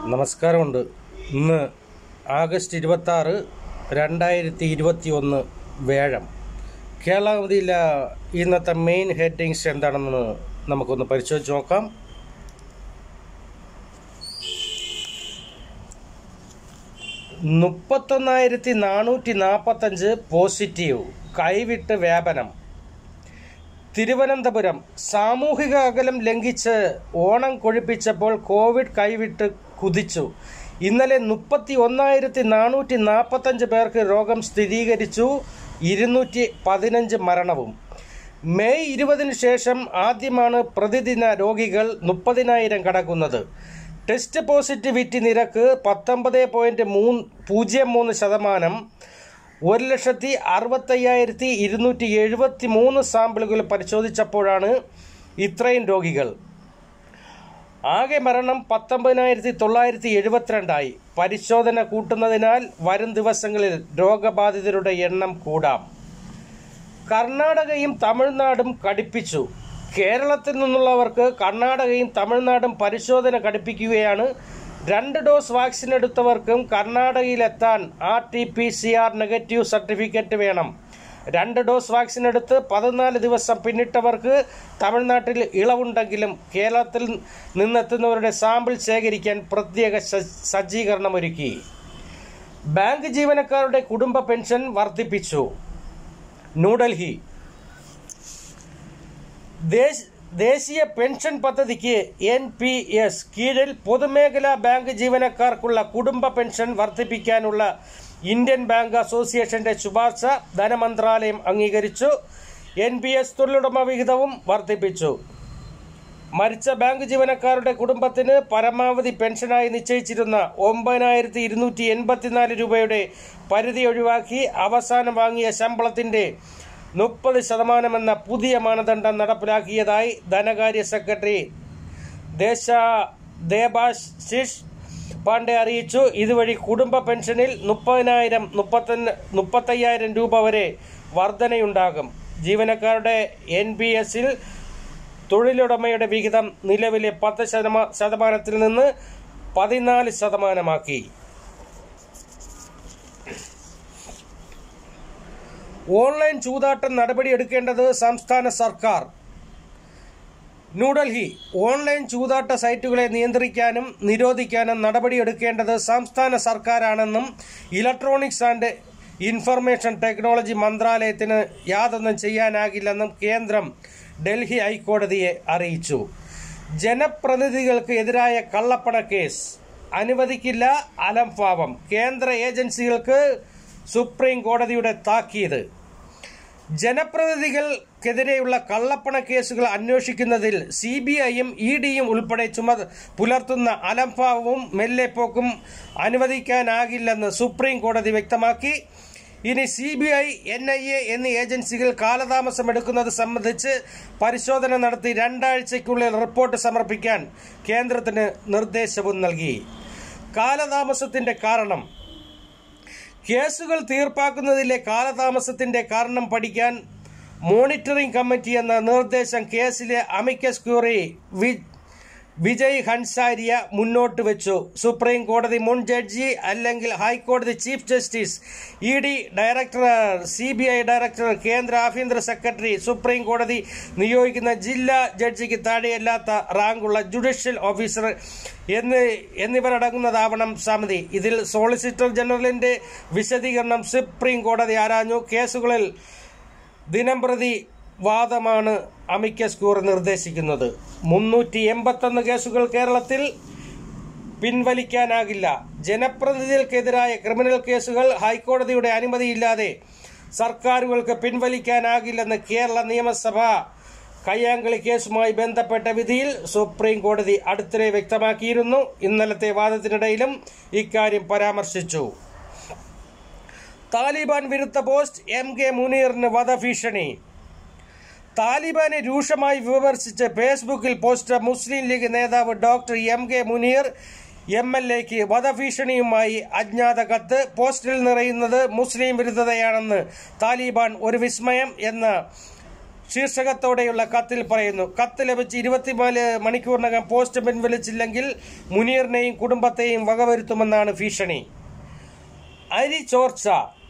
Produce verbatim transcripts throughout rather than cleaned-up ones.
നമസ്കാരമുണ്ട്. ഇന്ന് ആഗസ്റ്റ് ഇരുപത്തി ആറ് രണ്ടായിരത്തി ഇരുപത്തി ഒന്ന് വ്യാഴം. കേരളാവധിയിലെ ഇന്നത്തെ മെയിൻ ഹെഡിങ്സ് എന്താണെന്ന് നമുക്കൊന്ന് പരിശോധിച്ച് നോക്കാം. മുപ്പത്തൊന്നായിരത്തി നാനൂറ്റി നാൽപ്പത്തഞ്ച് പോസിറ്റീവ്, കൈവിട്ട് വ്യാപനം. തിരുവനന്തപുരം സാമൂഹിക അകലം ലംഘിച്ച് ഓണം കൊഴിപ്പിച്ചപ്പോൾ കോവിഡ് കൈവിട്ട് കുതിച്ചു. ഇന്നലെ മുപ്പത്തി ഒന്നായിരത്തി നാനൂറ്റി നാൽപ്പത്തഞ്ച് പേർക്ക് രോഗം സ്ഥിരീകരിച്ചു. ഇരുന്നൂറ്റി പതിനഞ്ച് മരണവും. മെയ് ഇരുപതിന് ശേഷം ആദ്യമാണ് പ്രതിദിന രോഗികൾ മുപ്പതിനായിരം കടക്കുന്നത്. ടെസ്റ്റ് പോസിറ്റിവിറ്റി നിരക്ക് പത്തൊമ്പത് പോയിന്റ് മൂന്ന് പൂജ്യം മൂന്ന് ശതമാനം. ഒരു ലക്ഷത്തി അറുപത്തയ്യായിരത്തി ഇരുന്നൂറ്റി എഴുപത്തി മൂന്ന് സാമ്പിളുകൾ പരിശോധിച്ചപ്പോഴാണ് ഇത്രയും രോഗികൾ. ആകെ മരണം പത്തൊമ്പതിനായിരത്തി തൊള്ളായിരത്തി എഴുപത്തിരണ്ടായി. പരിശോധന കൂട്ടുന്നതിനാൽ വരും ദിവസങ്ങളിൽ രോഗബാധിതരുടെ എണ്ണം കൂടാം. കർണാടകയും തമിഴ്നാടും കടുപ്പിച്ചു. കേരളത്തിൽ നിന്നുള്ളവർക്ക് കർണാടകയും തമിഴ്നാടും പരിശോധന കടുപ്പിക്കുകയാണ്. രണ്ട് ഡോസ് വാക്സിൻ എടുത്തവർക്കും കർണാടകയിലെത്താൻ R T P C R negative certificate വേണം. രണ്ട് ഡോസ് വാക്സിൻ എടുത്ത് പതിനാല് ദിവസം പിന്നിട്ടവർക്ക് തമിഴ്നാട്ടിൽ ഇളവുണ്ടെങ്കിലും കേരളത്തിൽ നിന്നെത്തുന്നവരുടെ സാമ്പിൾ ശേഖരിക്കാൻ പ്രത്യേക സജ്ജീകരണമൊരുക്കി. ബാങ്ക് ജീവനക്കാരുടെ കുടുംബ പെൻഷൻ വർദ്ധിപ്പിച്ചു. ന്യൂഡൽഹി ദേശീയ പെൻഷൻ പദ്ധതിക്ക് എൻ പി എസ് കീഴിൽ പൊതുമേഖലാ ബാങ്ക് ജീവനക്കാർക്കുള്ള കുടുംബ പെൻഷൻ വർദ്ധിപ്പിക്കാനുള്ള ഇന്ത്യൻ ബാങ്ക് അസോസിയേഷന്റെ ശുപാർശ ധനമന്ത്രാലയം അംഗീകരിച്ചു. എൻ പി എസ് തൊഴിലുടമ വിഹിതവും വർദ്ധിപ്പിച്ചു. മരിച്ച ബാങ്ക് ജീവനക്കാരുടെ കുടുംബത്തിന് പരമാവധി പെൻഷനായി നിശ്ചയിച്ചിരുന്ന ഒമ്പതിനായിരത്തി ഇരുന്നൂറ്റി എൺപത്തിനാല് രൂപയുടെ പരിധി ഒഴിവാക്കി അവസാനം വാങ്ങിയ ശമ്പളത്തിന്റെ മുപ്പത് ശതമാനമെന്ന പുതിയ മാനദണ്ഡം നടപ്പിലാക്കിയതായി ധനകാര്യ സെക്രട്ടറി ദേശ ദേബാശിഷ് പാണ്ഡെ അറിയിച്ചു. ഇതുവഴി കുടുംബ പെൻഷനിൽ മുപ്പതിനായിരം മുപ്പത്തി മുപ്പത്തയ്യായിരം രൂപ വരെ വർധനയുണ്ടാകും. ജീവനക്കാരുടെ എൻ പി എസിൽ തൊഴിലുടമയുടെ വിഹിതം നിലവിലെ പത്ത് ശതമാനത്തിൽ നിന്ന് പതിനാല് ശതമാനമാക്കി. ഓൺലൈൻ ചൂതാട്ടം നടപടിയെടുക്കേണ്ടത് സംസ്ഥാന സർക്കാർ. ന്യൂഡൽഹി ഓൺലൈൻ ചൂതാട്ട സൈറ്റുകളെ നിയന്ത്രിക്കാനും നിരോധിക്കാനും നടപടിയെടുക്കേണ്ടത് സംസ്ഥാന സർക്കാരാണെന്നും ഇലക്ട്രോണിക്സ് ആൻഡ് ഇൻഫർമേഷൻ ടെക്നോളജി മന്ത്രാലയത്തിന് യാതൊന്നും ചെയ്യാനാകില്ലെന്നും കേന്ദ്രം ഡൽഹി ഹൈക്കോടതിയെ അറിയിച്ചു. ജനപ്രതിനിധികൾക്ക് എതിരായ കള്ളപ്പണ കേസ് അനുവദിക്കില്ല, അലംഭാവം. കേന്ദ്ര ഏജൻസികൾക്ക് സുപ്രീം കോടതിയുടെ താക്കീത്. ജനപ്രതിനിധികൾക്കെതിരെയുള്ള കള്ളപ്പണ കേസുകൾ അന്വേഷിക്കുന്നതിൽ സി ബി ഐയും ഇ ഡിയും ഉൾപ്പെടെ ചുമ പുലർത്തുന്ന അലംഭാവവും മെല്ലെപ്പോക്കും അനുവദിക്കാനാകില്ലെന്ന് സുപ്രീം കോടതി വ്യക്തമാക്കി. ഇനി C B I, N I A എന്നീ ഏജൻസികൾ കാലതാമസമെടുക്കുന്നത് സംബന്ധിച്ച് പരിശോധന നടത്തി രണ്ടാഴ്ചയ്ക്കുള്ളിൽ റിപ്പോർട്ട് സമർപ്പിക്കാൻ കേന്ദ്രത്തിന് നിർദ്ദേശവും നൽകി. കാലതാമസത്തിന്റെ കാരണം. കേസുകൾ തീർപ്പാക്കുന്നതിലെ കാലതാമസത്തിന്റെ കാരണം പഠിക്കാൻ മോണിറ്ററിംഗ് കമ്മിറ്റി എന്ന നിർദ്ദേശം കേസിലെ അമിക്കസ് ക്യൂറി വിജയ് ഹൻസാരിയ മുന്നോട്ട് വെച്ചു. സുപ്രീം കോടതി മുൻ ജഡ്ജി അല്ലെങ്കിൽ ഹൈക്കോടതി chief justice, E D director, C B I director, കേന്ദ്ര ആഭ്യന്തര സെക്രട്ടറി, സുപ്രീം കോടതി നിയോഗിക്കുന്ന ജില്ലാ ജഡ്ജിക്ക് താഴെയല്ലാത്ത റാങ്കുള്ള ജുഡീഷ്യൽ ഓഫീസർ എന്ന് എന്നിവരടങ്ങുന്നതാവണം സമിതി. ഇതിൽ സോളിസിറ്റർ ജനറലിന്റെ വിശദീകരണം സുപ്രീം കോടതി ആരാഞ്ഞു. കേസുകളിൽ ദിനംപ്രതി വാദമാണ് അമിക്കസ് ക്യൂറി നിർദ്ദേശിക്കുന്നത്. മുന്നൂറ്റി എൺപത്തൊന്ന് കേസുകൾ കേരളത്തിൽ പിൻവലിക്കാനാകില്ല. ജനപ്രതിനിധികൾക്കെതിരായ ക്രിമിനൽ കേസുകൾ ഹൈക്കോടതിയുടെ അനുമതിയില്ലാതെ സർക്കാരുകൾക്ക് പിൻവലിക്കാനാകില്ലെന്ന് കേരള നിയമസഭ കയ്യാങ്കളി കേസുമായി ബന്ധപ്പെട്ട വിധിയിൽ സുപ്രീം കോടതി അടുത്തിടെ വ്യക്തമാക്കിയിരുന്നു. ഇന്നലത്തെ വാദത്തിനിടയിലും ഇക്കാര്യം പരാമർശിച്ചു. താലിബാൻ വിരുദ്ധ പോസ്റ്റ്, എം കെ മുനീറിന് വധഭീഷണി. താലിബാനെ രൂക്ഷമായി വിമർശിച്ച് ഫേസ്ബുക്കിൽ പോസ്റ്റ് മുസ്ലിം ലീഗ് നേതാവ് doctor M K Muneer M L എക്ക് വധഭീഷണിയുമായി അജ്ഞാത കത്ത്. പോസ്റ്റിൽ നിറയുന്നത് മുസ്ലിം വിരുദ്ധതയാണെന്ന് താലിബാൻ ഒരു വിസ്മയം എന്ന ശീർഷകത്തോടെയുള്ള കത്തിൽ പറയുന്നു. കത്ത് ലഭിച്ച് ഇരുപത്തിനാല് മണിക്കൂറിനകം പോസ്റ്റ് പിൻവലിച്ചില്ലെങ്കിൽ മുനീറിനെയും കുടുംബത്തെയും വകവരുത്തുമെന്നാണ് ഭീഷണി. അരി ചോർച്ച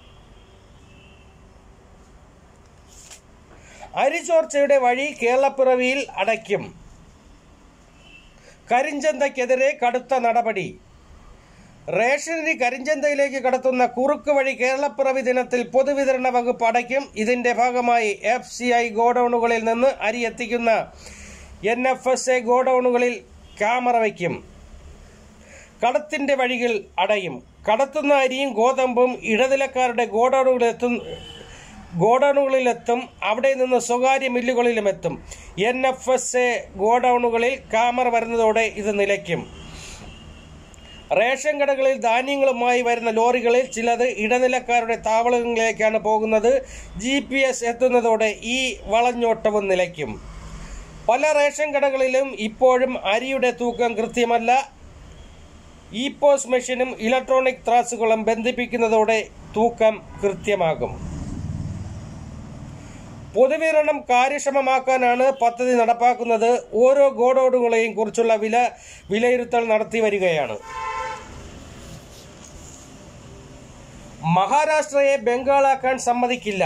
അരി ചോർച്ചയുടെ വഴി കേരളപ്പിറവിയിൽ അടയ്ക്കും. കരിഞ്ചന്തയ്ക്കെതിരെ കടുത്ത നടപടി. റേഷനരി കരിഞ്ചന്തയിലേക്ക് കടത്തുന്ന കുറുക്ക് വഴി കേരളപ്പിറവി ദിനത്തിൽ പൊതുവിതരണ വകുപ്പ് അടയ്ക്കും. ഇതിന്റെ ഭാഗമായി എഫ് സി ഐ ഗോഡൌണുകളിൽ നിന്ന് അരി എത്തിക്കുന്ന എൻ എഫ് എസ് എ ഗോഡൌണുകളിൽ ക്യാമറ വയ്ക്കും. കടത്തിന്റെ വഴികൾ അടയും. കടത്തുന്ന അരിയും ഗോതമ്പും ഇടനിലക്കാരുടെ ഗോഡൌണുകളിലെത്തും ഗോഡൌണുകളിലെത്തും അവിടെ നിന്ന് സ്വകാര്യ മില്ലുകളിലും എത്തും. എൻ എഫ് എസ് എ ഗോഡൌണുകളിൽ ക്യാമറ വരുന്നതോടെ ഇത് നിലയ്ക്കും. റേഷൻ കടകളിൽ ധാന്യങ്ങളുമായി വരുന്ന ലോറികളിൽ ചിലത് ഇടനിലക്കാരുടെ താവളങ്ങളിലേക്കാണ് പോകുന്നത്. ജി പി എസ് എത്തുന്നതോടെ ഈ വളഞ്ഞോട്ടവും നിലയ്ക്കും. പല റേഷൻ കടകളിലും ഇപ്പോഴും അരിയുടെ തൂക്കം കൃത്യമല്ല. ഇ പോസ് മെഷീനും ഇലക്ട്രോണിക് ത്രാസുകളും ബന്ധിപ്പിക്കുന്നതോടെ തൂക്കം കൃത്യമാകും. പൊതുവിതരണം കാര്യക്ഷമമാക്കാനാണ് പദ്ധതി നടപ്പാക്കുന്നത്. ഓരോ ഗോഡൌണുകളെയും കുറിച്ചുള്ള വില വിലയിരുത്തൽ നടത്തി വരികയാണ്. മഹാരാഷ്ട്രയെ ബംഗാളാക്കാൻ സമ്മതിക്കില്ല.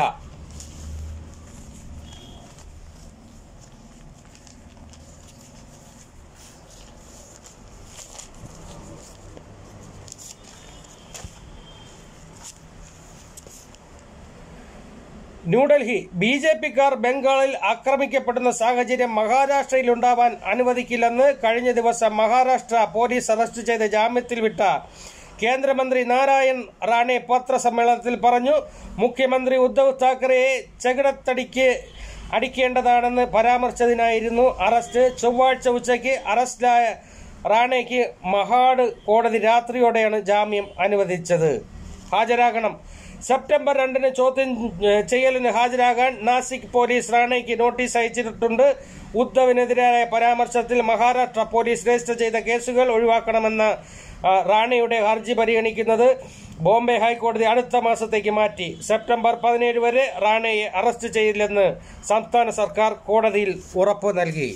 ന്യൂഡൽഹി ബി ജെ പിക്കാർ ബംഗാളിൽ ആക്രമിക്കപ്പെടുന്ന സാഹചര്യം മഹാരാഷ്ട്രയിൽ ഉണ്ടാവാൻ അനുവദിക്കില്ലെന്ന് കഴിഞ്ഞ ദിവസം മഹാരാഷ്ട്ര പോലീസ് അറസ്റ്റ് ചെയ്ത് ജാമ്യത്തിൽ വിട്ട കേന്ദ്രമന്ത്രി നാരായൺ റാണെ പത്രസമ്മേളനത്തിൽ പറഞ്ഞു. മുഖ്യമന്ത്രി ഉദ്ധവ് താക്കറെയെ ചെകിടത്തടിക്ക് അടിക്കേണ്ടതാണെന്ന് പരാമർശിച്ചതിനായിരുന്നു അറസ്റ്റ്. ചൊവ്വാഴ്ച ഉച്ചയ്ക്ക് അറസ്റ്റിലായ റാണയ്ക്ക് മഹാഡ് കോടതി രാത്രിയോടെയാണ് ജാമ്യം അനുവദിച്ചത്. ഹാജരാകണം. സെപ്റ്റംബർ രണ്ടിന് ചോദ്യം ചെയ്യലിന് ഹാജരാകാൻ നാസിക് പോലീസ് റാണയ്ക്ക് നോട്ടീസ് അയച്ചിട്ടുണ്ട്. ഉദ്ധവിനെതിരായ പരാമർശത്തിൽ മഹാരാഷ്ട്ര പോലീസ് രജിസ്റ്റർ ചെയ്ത കേസുകൾ ഒഴിവാക്കണമെന്ന റാണയുടെ ഹർജി പരിഗണിക്കുന്നത് ബോംബെ ഹൈക്കോടതി അടുത്ത മാസത്തേക്ക് മാറ്റി. സെപ്റ്റംബർ പതിനേഴ് വരെ റാണയെ അറസ്റ്റ് ചെയ്യില്ലെന്ന് സംസ്ഥാന സർക്കാർ കോടതിയിൽ ഉറപ്പു നൽകി.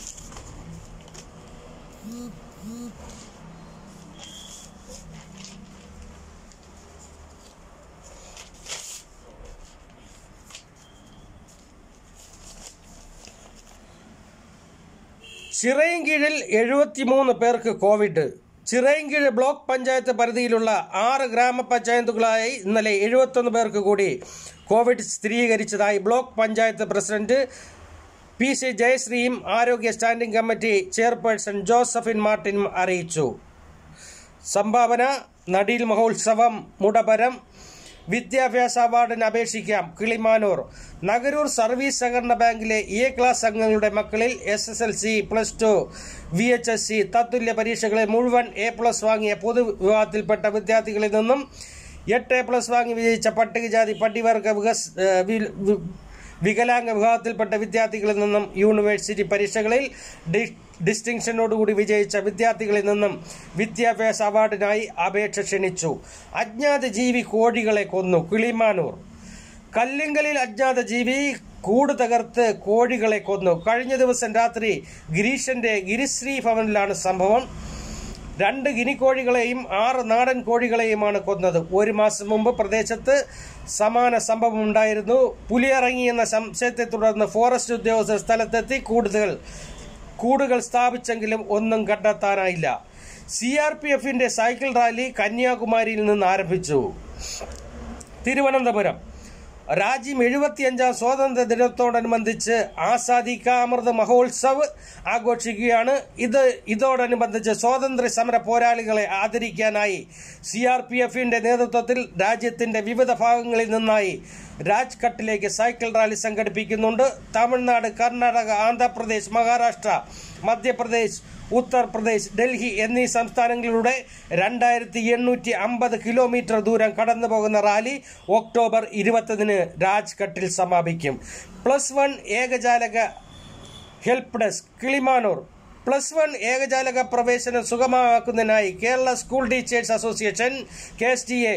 ചിറയിൻകീഴിൽ എഴുപത്തിമൂന്ന് പേർക്ക് കോവിഡ്. ചിറയിൻകീഴ് ബ്ലോക്ക് പഞ്ചായത്ത് പരിധിയിലുള്ള ആറ് ഗ്രാമപഞ്ചായത്തുകളായി ഇന്നലെ എഴുപത്തൊന്ന് പേർക്ക് കൂടി കോവിഡ് സ്ഥിരീകരിച്ചതായി block panchayat president P C ജയശ്രീയും ആരോഗ്യ സ്റ്റാൻഡിംഗ് കമ്മിറ്റി ചെയർപേഴ്സൺ ജോസഫിൻ മാർട്ടിനും അറിയിച്ചു. സംഭാവന നടീൽ മഹോത്സവം മുടപരം വിദ്യാഭ്യാസ അവാർഡിന് അപേക്ഷിക്കാം. കിളിമാനൂർ നഗരൂർ സർവീസ് സഹകരണ ബാങ്കിലെ എ ക്ലാസ് അംഗങ്ങളുടെ മക്കളിൽ S S L C plus two V H S C തത്തുല്യ പരീക്ഷകളിൽ മുഴുവൻ എ പ്ലസ് വാങ്ങിയ പൊതുവിഭാഗത്തിൽപ്പെട്ട വിദ്യാർത്ഥികളിൽ നിന്നും എട്ട് എ പ്ലസ് വാങ്ങി വിജയിച്ച പട്ടികജാതി പട്ടികവർഗ വികസ് വികലാംഗ വിഭാഗത്തിൽപ്പെട്ട വിദ്യാർത്ഥികളിൽ നിന്നും യൂണിവേഴ്സിറ്റി പരീക്ഷകളിൽ ഡിസ്റ്റിങ്ഷനോടുകൂടി വിജയിച്ച വിദ്യാർത്ഥികളിൽ നിന്നും വിദ്യാഭ്യാസ അവാർഡിനായി അപേക്ഷ ക്ഷണിച്ചു. അജ്ഞാത ജീവി കോഴികളെ കൊന്നു. കിളിമാനൂർ കല്ലിങ്കലിൽ അജ്ഞാത ജീവി കൂട് തകർത്ത് കോഴികളെ കൊന്നു. കഴിഞ്ഞ ദിവസം രാത്രി ഗിരീഷന്റെ ഗിരിശ്രീ ഭവനിലാണ് സംഭവം. രണ്ട് ഗിനിക്കോഴികളെയും ആറ് നാടൻ കോഴികളെയുമാണ് കൊന്നത്. ഒരു മാസം മുമ്പ് പ്രദേശത്ത് സമാന സംഭവം ഉണ്ടായിരുന്നു. പുലിയിറങ്ങിയെന്ന സംശയത്തെ തുടർന്ന് ഫോറസ്റ്റ് ഉദ്യോഗസ്ഥർ സ്ഥലത്തെത്തി കൂടുതൽ കൂടുകൾ സ്ഥാപിച്ചെങ്കിലും ഒന്നും കണ്ടെത്താനായില്ല. സി ആർ പി എഫിന്റെ സൈക്കിൾ റാലി കന്യാകുമാരിയിൽ നിന്ന് ആരംഭിച്ചു. തിരുവനന്തപുരം രാജ്യം എഴുപത്തിയഞ്ചാം സ്വാതന്ത്ര്യ ദിനത്തോടനുബന്ധിച്ച് ആസാദി കാ അമൃത് മഹോത്സവ് ആഘോഷിക്കുകയാണ്. ഇത് ഇതോടനുബന്ധിച്ച് സ്വാതന്ത്ര്യ സമര പോരാളികളെ ആദരിക്കാനായി സി ആർ പി എഫിന്റെ നേതൃത്വത്തിൽ രാജ്യത്തിന്റെ വിവിധ ഭാഗങ്ങളിൽ നിന്നായി രാജ്ഘട്ടിലേക്ക് സൈക്കിൾ റാലി സംഘടിപ്പിക്കുന്നുണ്ട്. തമിഴ്നാട്, കർണാടക, ആന്ധ്രാപ്രദേശ്, മഹാരാഷ്ട്ര, മധ്യപ്രദേശ്, ഉത്തർപ്രദേശ്, ഡൽഹി എന്നീ സംസ്ഥാനങ്ങളിലൂടെ രണ്ടായിരത്തി എണ്ണൂറ്റി അമ്പത് കിലോമീറ്റർ ദൂരം കടന്നു പോകുന്ന റാലി ഒക്ടോബർ ഇരുപത്തൊന്നിന് രാജ്ഘട്ടിൽ സമാപിക്കും. പ്ലസ് വൺ ഏകജാലക help desk Kilimanoor plus one ഏകജാലക പ്രവേശനം സുഗമമാക്കുന്നതിനായി Kerala school teachers association K S T A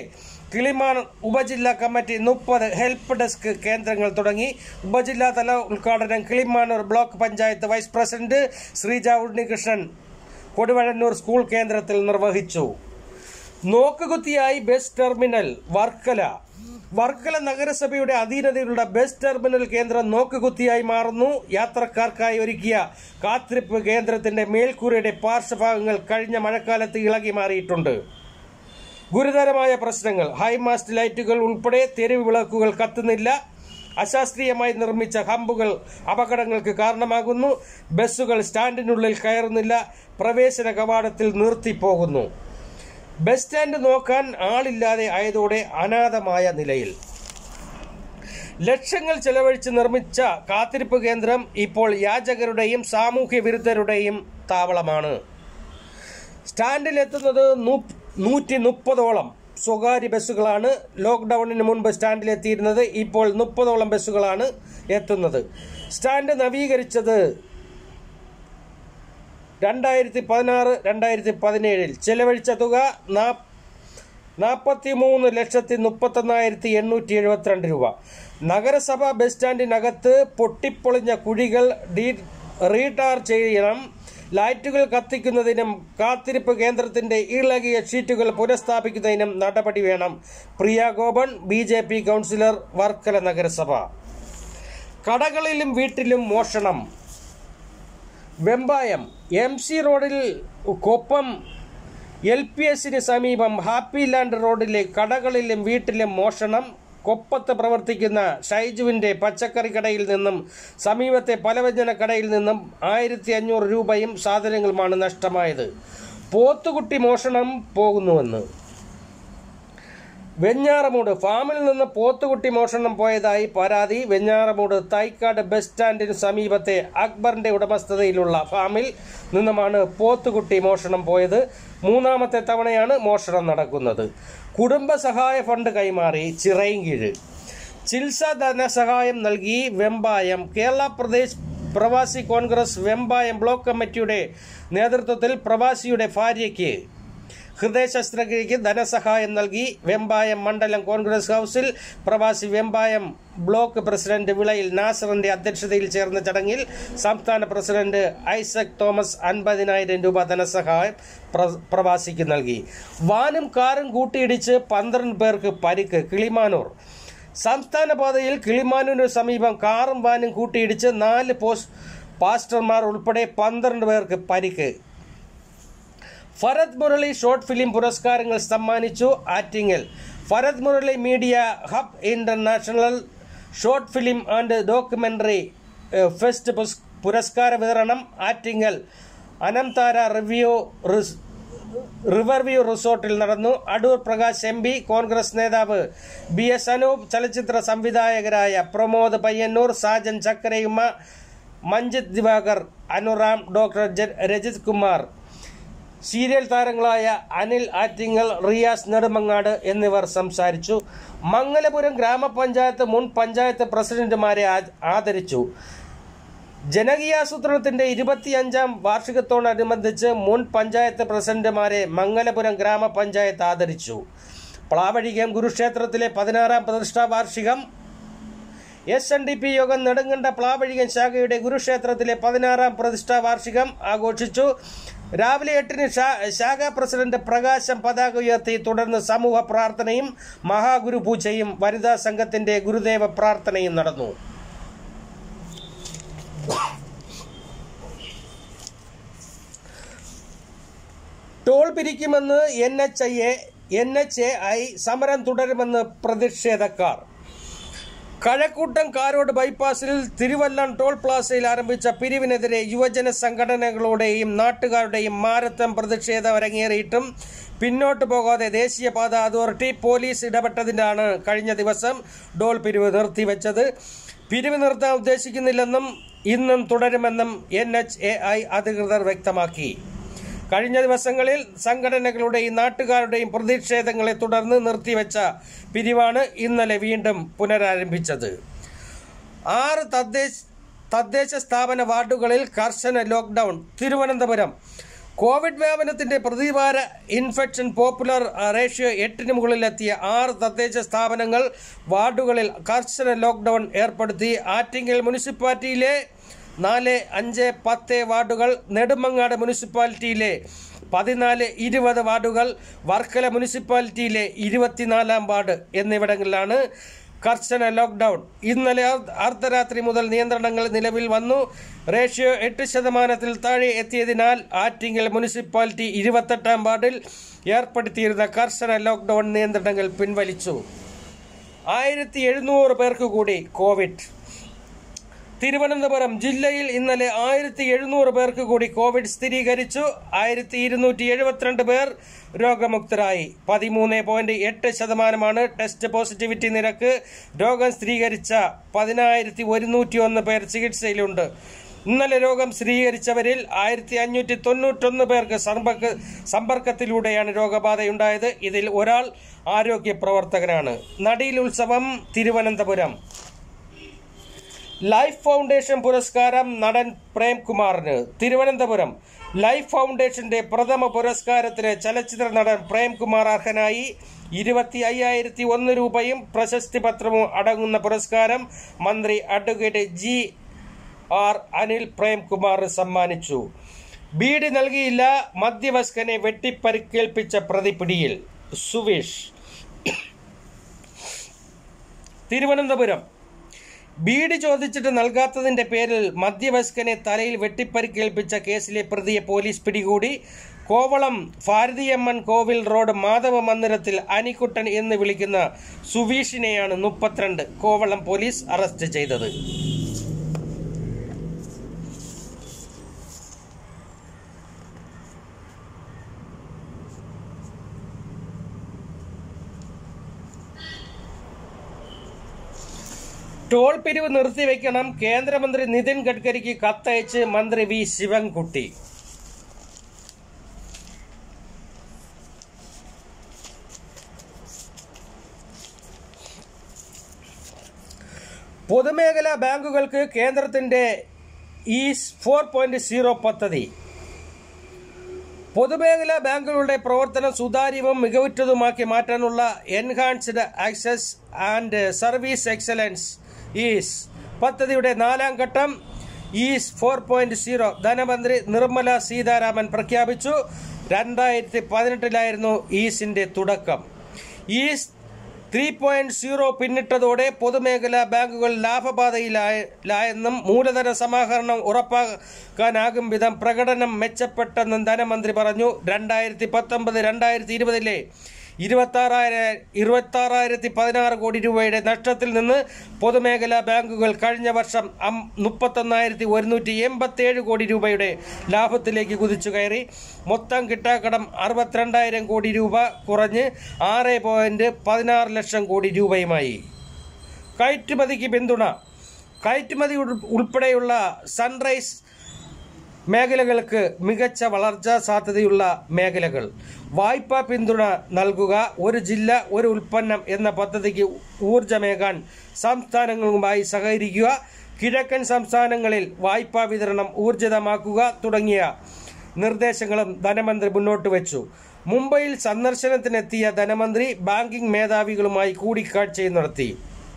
Kilimanoor ഉപജില്ലാ കമ്മിറ്റി മുപ്പത് ഹെൽപ്പ് ഡെസ്ക് കേന്ദ്രങ്ങൾ തുടങ്ങി. ഉപജില്ലാതല ഉദ്ഘാടനം Kilimanoor block panchayat vice president Sreeja Unnikrishnan Koduvazhannoor school കേന്ദ്രത്തിൽ നിർവഹിച്ചു. നോക്കുകുത്തിയായി ബസ് ടെർമിനൽ വർക്കല. വർക്കല നഗരസഭയുടെ അധീനതയിലുള്ള ബസ് ടെർമിനൽ കേന്ദ്രം നോക്കുകുത്തിയായി മാറുന്നു. യാത്രക്കാർക്കായി ഒരുക്കിയ കാത്തിരിപ്പ് കേന്ദ്രത്തിന്റെ മേൽക്കൂരയുടെ പാർശ്വഭാഗങ്ങൾ കഴിഞ്ഞ മഴക്കാലത്ത് ഇളകി മാറിയിട്ടുണ്ട്. ഗുരുതരമായ പ്രശ്നങ്ങൾ. ഹൈമാസ്റ്റ് ലൈറ്റുകൾ ഉൾപ്പെടെ തെരുവ് വിളക്കുകൾ കത്തുന്നില്ല. അശാസ്ത്രീയമായി നിർമ്മിച്ച ഹമ്പുകൾ അപകടങ്ങൾക്ക് കാരണമാകുന്നു. ബസ്സുകൾ സ്റ്റാൻഡിനുള്ളിൽ കയറുന്നില്ല. പ്രവേശന കവാടത്തിൽ നിർത്തിപ്പോകുന്നു. ബസ് സ്റ്റാൻഡ് നോക്കാൻ ആളില്ലാതെ ആയതോടെ അനാഥമായ നിലയിൽ. ലക്ഷങ്ങൾ ചെലവഴിച്ച് നിർമ്മിച്ച കാത്തിരിപ്പ് കേന്ദ്രം ഇപ്പോൾ യാചകരുടെയും സാമൂഹ്യ വിരുദ്ധരുടെയും താവളമാണ്. സ്റ്റാൻഡിലെത്തുന്നത് നൂറ്റി മുപ്പതോളം സ്വകാര്യ ബസ്സുകളാണ്. ലോക്ക്ഡൌണിന് മുൻപ് സ്റ്റാൻഡിലെത്തിയിരുന്നത് ഇപ്പോൾ മുപ്പതോളം ബസ്സുകളാണ് എത്തുന്നത്. സ്റ്റാൻഡ് നവീകരിച്ചത് രണ്ടായിരത്തി പതിനാറ് രണ്ടായിരത്തി പതിനേഴിൽ ചെലവഴിച്ച തുക നാൽപ്പത്തി മൂന്ന് ലക്ഷത്തി മുപ്പത്തൊന്നായിരത്തി എണ്ണൂറ്റി എഴുപത്തിരണ്ട് രൂപ. നഗരസഭ ബസ് സ്റ്റാൻഡിനകത്ത് പൊട്ടിപ്പൊളിഞ്ഞ കുഴികൾ റീടാർ ചെയ്യണം. ലൈറ്റുകൾ കത്തിക്കുന്നതിനും കാത്തിരിപ്പ് കേന്ദ്രത്തിന്റെ ഇളകിയ ഷീറ്റുകൾ പുനഃസ്ഥാപിക്കുന്നതിനും നടപടി വേണം. Priya Gopan, B J P councillor, Varkala നഗരസഭ. കടകളിലും വീട്ടിലും മോഷണം. വെമ്പായം എം സി റോഡിൽ കൊപ്പം എൽ പി എസിന് സമീപം ഹാപ്പി ലാൻഡ് റോഡിലെ കടകളിലും വീട്ടിലും മോഷണം. കൊപ്പത്ത് പ്രവർത്തിക്കുന്ന ഷൈജുവിന്റെ പച്ചക്കറി കടയിൽ നിന്നും സമീപത്തെ പലവ്യഞ്ജന കടയിൽ നിന്നും ആയിരത്തി അഞ്ഞൂറ് രൂപയും സാധനങ്ങളുമാണ് നഷ്ടമായത്. പോത്തുകുട്ടി മോഷണം പോകുന്നുവെന്ന്. വെഞ്ഞാറമൂട് ഫാമിൽ നിന്ന് പോത്തുകുട്ടി മോഷണം പോയതായി പരാതി. വെഞ്ഞാറമൂട് തൈക്കാട് ബസ് സ്റ്റാൻഡിന് സമീപത്തെ അക്ബറിന്റെ ഉടമസ്ഥതയിലുള്ള ഫാമിൽ നിന്നുമാണ് പോത്തുകുട്ടി മോഷണം പോയത്. മൂന്നാമത്തെ തവണയാണ് മോഷണം നടക്കുന്നത്. കുടുംബസഹായ ഫണ്ട് കൈമാറി ചിറയിൻകീഴ്. ചികിത്സ ധനസഹായം നൽകി വെമ്പായം. കേരള പ്രദേശ് പ്രവാസി കോൺഗ്രസ് വെമ്പായം ബ്ലോക്ക് കമ്മിറ്റിയുടെ നേതൃത്വത്തിൽ പ്രവാസിയുടെ ഭാര്യയ്ക്ക് ഹൃദയ ശസ്ത്രക്രിയയ്ക്ക് ധനസഹായം നൽകി. വെമ്പായം മണ്ഡലം കോൺഗ്രസ് ഹൗസിൽ പ്രവാസി വെമ്പായം ബ്ലോക്ക് പ്രസിഡന്റ് വിളയിൽ നാസറിന്റെ അധ്യക്ഷതയിൽ ചേർന്ന ചടങ്ങിൽ സംസ്ഥാന പ്രസിഡന്റ് ഐസക് തോമസ് അൻപതിനായിരം രൂപ ധനസഹായം പ്രവാസിക്ക് നൽകി. വാനും കാറും കൂട്ടിയിടിച്ച് പന്ത്രണ്ട് പേർക്ക് പരിക്ക്. കിളിമാനൂർ സംസ്ഥാന പാതയിൽ കിളിമാനൂരിന് സമീപം കാറും വാനും കൂട്ടിയിടിച്ച് നാല് പോസ്റ്റ് പാസ്റ്റർമാർ ഉൾപ്പെടെ പന്ത്രണ്ട് പേർക്ക് പരിക്ക്. ഫരദ് മുരളി ഷോർട്ട് ഫിലിം പുരസ്കാരങ്ങൾ സമ്മാനിച്ചു. Attingal Farad Murali media hub international short film and documentary fest പുരസ്കാര വിതരണം ആറ്റിങ്ങൽ അനംതാര റിവ്യൂ റിവർ വ്യൂ റിസോർട്ടിൽ നടന്നു. അടൂർ പ്രകാശ് എം പി, കോൺഗ്രസ് നേതാവ് ബി എസ് അനൂപ്, ചലച്ചിത്ര സംവിധായകരായ പ്രമോദ് പയ്യന്നൂർ, സാജൻ ചക്കരയുമ്മ, മഞ്ജിത് ദിവാകർ, അനുറാം, ഡോക്ടർ രജിത് കുമാർ, സീരിയൽ താരങ്ങളായ അനിൽ ആറ്റിങ്ങൽ, റിയാസ് നെടുമങ്ങാട് എന്നിവർ സംസാരിച്ചു. മംഗലപുരം ഗ്രാമപഞ്ചായത്ത് മുൻ പഞ്ചായത്ത് പ്രസിഡന്റുമാരെ ആദരിച്ചു. ജനകീയാസൂത്രണത്തിന്റെ ഇരുപത്തിയഞ്ചാം വാർഷികത്തോടനുബന്ധിച്ച് മുൻ പഞ്ചായത്ത് പ്രസിഡന്റുമാരെ മംഗലപുരം ഗ്രാമപഞ്ചായത്ത് ആദരിച്ചു. പ്ലാവഴികം കുരുക്ഷേത്രത്തിലെ പതിനാറാം പ്രതിഷ്ഠാ വാർഷികം. എസ് എൻ ഡി പി യോഗം നെടുങ്കണ്ട പ്ലാവഴികം ശാഖയുടെ കുരുക്ഷേത്രത്തിലെ പതിനാറാം പ്രതിഷ്ഠാ വാർഷികം ആഘോഷിച്ചു. രാവിലെ എട്ടിന് ശാഖാ പ്രസിഡന്റ് പ്രകാശം പതാക ഉയർത്തി. തുടർന്ന് സമൂഹ പ്രാർത്ഥനയും മഹാഗുരു പൂജയും വനിതാ സംഘത്തിന്റെ ഗുരുദേവ പ്രാർത്ഥനയും നടന്നു. ടോൾ പിരിക്കുമെന്ന് N H I N H A I സമരം തുടരുമെന്ന് പ്രതിഷേധക്കാർ. കഴക്കൂട്ടം കാരോട് ബൈപ്പാസിൽ തിരുവല്ലം ടോൾ പ്ലാസയിൽ ആരംഭിച്ച പിരിവിനെതിരെ യുവജന സംഘടനകളുടെയും നാട്ടുകാരുടെയും മാരത്തൺ പ്രതിഷേധം അരങ്ങേറിയിട്ടും പിന്നോട്ട് പോകാതെ ദേശീയപാത അതോറിറ്റി പോലീസ് ഇടപെട്ടതിനാണ് കഴിഞ്ഞ ദിവസം ടോൾ പിരിവ് നിർത്തിവെച്ചത്. പിരിവ് നിർത്താൻ ഉദ്ദേശിക്കുന്നില്ലെന്നും ഇന്നും തുടരുമെന്നും എൻ എച്ച് എ ഐ അധികൃതർ വ്യക്തമാക്കി. കഴിഞ്ഞ ദിവസങ്ങളിൽ സംഘടനകളുടെയും നാട്ടുകാരുടെയും പ്രതിഷേധങ്ങളെ തുടർന്ന് നിർത്തിവെച്ച പിരിവാണ് ഇന്നലെ വീണ്ടും പുനരാരംഭിച്ചത്. ആറ് തദ്ദേശ തദ്ദേശ സ്ഥാപന വാർഡുകളിൽ കർശന ലോക്ക്ഡൌൺ. തിരുവനന്തപുരം കോവിഡ് വ്യാപനത്തിന്റെ പ്രതിവാര ഇൻഫെക്ഷൻ പോപ്പുലർ റേഷ്യോ എട്ടിന് മുകളിലെത്തിയ ആറ് തദ്ദേശ സ്ഥാപനങ്ങൾ വാർഡുകളിൽ കർശന ലോക്ക്ഡൌൺ ഏർപ്പെടുത്തി. ആറ്റിങ്ങൽ മുനിസിപ്പാലിറ്റിയിലെ നാല് അഞ്ച് പത്ത് വാർഡുകൾ, നെടുമങ്ങാട് മുനിസിപ്പാലിറ്റിയിലെ പതിനാല് ഇരുപത് വാർഡുകൾ, വർക്കല മുനിസിപ്പാലിറ്റിയിലെ ഇരുപത്തിനാലാം വാർഡ് എന്നിവിടങ്ങളിലാണ് കർശന ലോക്ക്ഡൌൺ. ഇന്നലെ അർദ്ധരാത്രി മുതൽ നിയന്ത്രണങ്ങൾ നിലവിൽ വന്നു. റേഷ്യോ എട്ട് ശതമാനത്തിൽ താഴെ എത്തിയതിനാൽ ആറ്റിങ്ങൽ മുനിസിപ്പാലിറ്റി ഇരുപത്തെട്ടാം വാർഡിൽ ഏർപ്പെടുത്തിയിരുന്ന കർശന ലോക്ക്ഡൌൺ നിയന്ത്രണങ്ങൾ പിൻവലിച്ചു. ആയിരത്തി എഴുന്നൂറ് പേർക്ക് കൂടി കോവിഡ്. തിരുവനന്തപുരം ജില്ലയിൽ ഇന്നലെ ആയിരത്തി എഴുന്നൂറ് പേർക്ക് കൂടി കോവിഡ് സ്ഥിരീകരിച്ചു. ആയിരത്തി ഇരുന്നൂറ്റി എഴുപത്തിരണ്ട് പേർ രോഗമുക്തരായി. പതിമൂന്ന് പോയിന്റ് എട്ട് ശതമാനമാണ് ടെസ്റ്റ് പോസിറ്റിവിറ്റി നിരക്ക്. രോഗം സ്ഥിരീകരിച്ച പതിനായിരത്തി ഒരുന്നൂറ്റി ഒന്ന് പേർ ചികിത്സയിലുണ്ട്. ഇന്നലെ രോഗം സ്ഥിരീകരിച്ചവരിൽ ആയിരത്തി അഞ്ഞൂറ്റി തൊണ്ണൂറ്റൊന്ന് പേർക്ക് സമ്പർക്ക സമ്പർക്കത്തിലൂടെയാണ് രോഗബാധയുണ്ടായത്. ഇതിൽ ഒരാൾ ആരോഗ്യ പ്രവർത്തകനാണ്. നടീൽ ഉത്സവം തിരുവനന്തപുരം. ലൈഫ് ഫൗണ്ടേഷൻ പുരസ്കാരം നടൻ പ്രേംകുമാറിന്. തിരുവനന്തപുരം ലൈഫ് ഫൗണ്ടേഷന്റെ പ്രഥമ പുരസ്കാരത്തിന് ചലച്ചിത്ര നടൻ പ്രേംകുമാർ അർഹനായി. ഇരുപത്തി അയ്യായിരത്തി ഒന്ന് രൂപയും പ്രശസ്തി പത്രവും അടങ്ങുന്ന പുരസ്കാരം മന്ത്രി advocate G R Anil Premkumar സമ്മാനിച്ചു. ബീഡി നൽകിയില്ല, മധ്യവയസ്കനെ വെട്ടിപ്പരിക്കേൽപ്പിച്ച പ്രതി പിടിയിൽ. സുവേഷ്. തിരുവനന്തപുരം ബീഡി ചോദിച്ചിട്ട് നൽകാത്തതിന്റെ പേരിൽ മധ്യവയസ്കനെ തലയിൽ വെട്ടിപ്പരിക്കേൽപ്പിച്ച കേസിലെ പ്രതിയെ പോലീസ് പിടികൂടി. കോവളം ഭാരതിയമ്മൻ കോവിൽ റോഡ് മാധവ മന്ദിരത്തിൽ അനിക്കുട്ടൻ എന്ന് വിളിക്കുന്ന സുവീഷിനെയാണ് മുപ്പത്തിരണ്ട് കോവളം പോലീസ് അറസ്റ്റ് ചെയ്തത്. ടോൾ പിരിവ് നിർത്തിവെക്കണം, കേന്ദ്രമന്ത്രി നിതിൻ ഗഡ്കരിക്ക് കത്തയച്ച് മന്ത്രി വി ശിവൻകുട്ടി. പൊതുമേഖലാ ബാങ്കുകൾക്ക് കേന്ദ്രത്തിന്റെ ഈസ് ഫോർ പോയിന്റ് സീറോ പദ്ധതി. പൊതുമേഖലാ ബാങ്കുകളുടെ പ്രവർത്തനം സുതാര്യവും മികവുറ്റതുമാക്കി മാറ്റാനുള്ള enhanced access and service excellence EASE പദ്ധതിയുടെ നാലാം ഘട്ടം ഈസ് ഫോർ പോയിന്റ് സീറോ ധനമന്ത്രി നിർമ്മല സീതാരാമൻ പ്രഖ്യാപിച്ചു. രണ്ടായിരത്തി പതിനെട്ടിലായിരുന്നു ഈസിന്റെ തുടക്കം. ഈസ് ത്രീ പോയിന്റ് സീറോ പിന്നിട്ടതോടെ പൊതുമേഖലാ ബാങ്കുകൾ ലാഭപാതയിലായെന്നും മൂലധന സമാഹരണം ഉറപ്പാക്കാനാകും വിധം പ്രകടനം മെച്ചപ്പെട്ടെന്നും ധനമന്ത്രി പറഞ്ഞു. രണ്ടായിരത്തി പത്തൊമ്പത് രണ്ടായിരത്തി ഇരുപതിലെ ഇരുപത്തി ആറായിരം ഇരുപത്തി ആറായിരത്തി പതിനാറ് കോടി രൂപയുടെ നഷ്ടത്തിൽ നിന്ന് പൊതുമേഖലാ ബാങ്കുകൾ കഴിഞ്ഞ വർഷം മുപ്പത്തൊന്നായിരത്തി ഒരുന്നൂറ്റി എൺപത്തി ഏഴ് കോടി രൂപയുടെ ലാഭത്തിലേക്ക് കുതിച്ചു കയറി. മൊത്തം കിട്ടാക്കടം അറുപത്തിരണ്ടായിരം കോടി രൂപ കുറഞ്ഞ് ആറ് പോയിന്റ് പതിനാറ് ലക്ഷം കോടി രൂപയുമായി. കയറ്റുമതിക്ക് പിന്തുണ. കയറ്റുമതി ഉൾപ്പെടെയുള്ള സൺറൈസ് മേഖലകൾക്ക് മികച്ച വളർച്ചാ സാധ്യതയുള്ള മേഖലകൾ. വായ്പാ പിന്തുണ നൽകുക. ഒരു ജില്ല ഒരു ഉൽപ്പന്നം എന്ന പദ്ധതിക്ക് ഊർജമേകാൻ സംസ്ഥാനങ്ങളുമായി സഹകരിക്കുക. കിഴക്കൻ സംസ്ഥാനങ്ങളിൽ വായ്പാ വിതരണം ഊർജിതമാക്കുക തുടങ്ങിയ നിർദ്ദേശങ്ങളും ധനമന്ത്രി മുന്നോട്ട് വെച്ചു. മുംബൈയിൽ സന്ദർശനത്തിനെത്തിയ ധനമന്ത്രി ബാങ്കിംഗ് മേധാവികളുമായി കൂടിക്കാഴ്ചയും നടത്തി.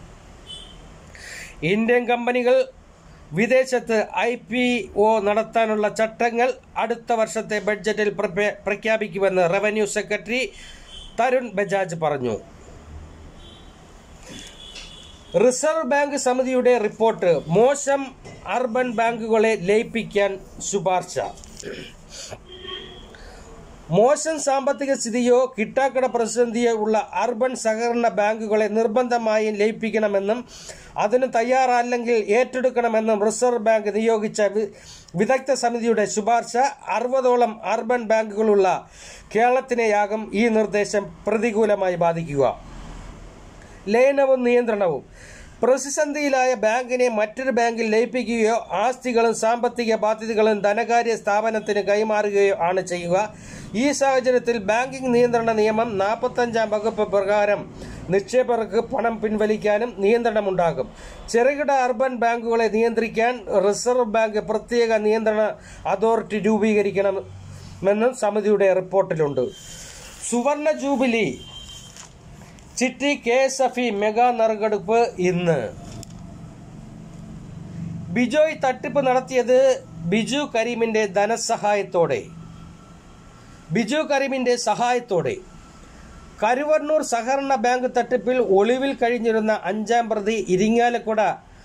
ഇന്ത്യൻ കമ്പനികൾ വിദേശത്ത് ഐ പി ഒ നടത്താനുള്ള ചട്ടങ്ങൾ അടുത്ത വർഷത്തെ ബഡ്ജറ്റിൽ പ്രഖ്യാപിക്കുമെന്ന് റവന്യൂ സെക്രട്ടറി തരുൺ ബജാജ് പറഞ്ഞു. റിസർവ് ബാങ്ക് സമിതിയുടെ റിപ്പോർട്ട്. മോശം അർബൻ ബാങ്കുകളെ ലയിപ്പിക്കാൻ ശുപാർശ. മോശം സാമ്പത്തിക സ്ഥിതിയോ കിട്ടാക്കട പ്രതിസന്ധിയോ ഉള്ള അർബൻ സഹകരണ ബാങ്കുകളെ നിർബന്ധമായും ലയിപ്പിക്കണമെന്നും അതിന് തയ്യാറല്ലെങ്കിൽ ഏറ്റെടുക്കണമെന്നും റിസർവ് ബാങ്ക് നിയോഗിച്ച വിദഗ്ധ സമിതിയുടെ ശുപാർശ. അറുപതോളം അർബൻ ബാങ്കുകളുള്ള കേരളത്തിനെയാകും ഈ നിർദ്ദേശം പ്രതികൂലമായി ബാധിക്കുക. ലയനവും നിയന്ത്രണവും. പ്രതിസന്ധിയിലായ ബാങ്കിനെ മറ്റൊരു ബാങ്കിൽ ലയിപ്പിക്കുകയോ ആസ്തികളും സാമ്പത്തിക ബാധ്യതകളും ധനകാര്യ സ്ഥാപനത്തിന് കൈമാറുകയോ ആണ് ചെയ്യുക. ഈ സാഹചര്യത്തിൽ ബാങ്കിംഗ് നിയന്ത്രണ നിയമം നാൽപ്പത്തഞ്ചാം വകുപ്പ് പ്രകാരം നിക്ഷേപകർക്ക് പണം പിൻവലിക്കാനും നിയന്ത്രണമുണ്ടാകും. ചെറുകിട അർബൻ ബാങ്കുകളെ നിയന്ത്രിക്കാൻ റിസർവ് ബാങ്ക് പ്രത്യേക നിയന്ത്രണ അതോറിറ്റി രൂപീകരിക്കണം എന്നും സമിതിയുടെ റിപ്പോർട്ടിലുണ്ട്. സുവർണ ജൂബിലി ചിട്ടി K S F E mega നറുക്കെടുപ്പ് ഇന്ന്. ബിജോയ് തട്ടിപ്പ് നടത്തിയത് ബിജു കരീമിന്റെ ധനസഹായത്തോടെ ബിജു കരീമിന്റെ സഹായത്തോടെ കരുവന്നൂർ സഹകരണ ബാങ്ക് തട്ടിപ്പിൽ ഒളിവിൽ കഴിഞ്ഞിരുന്ന അഞ്ചാം പ്രതി ഇരിങ്ങാലക്കുട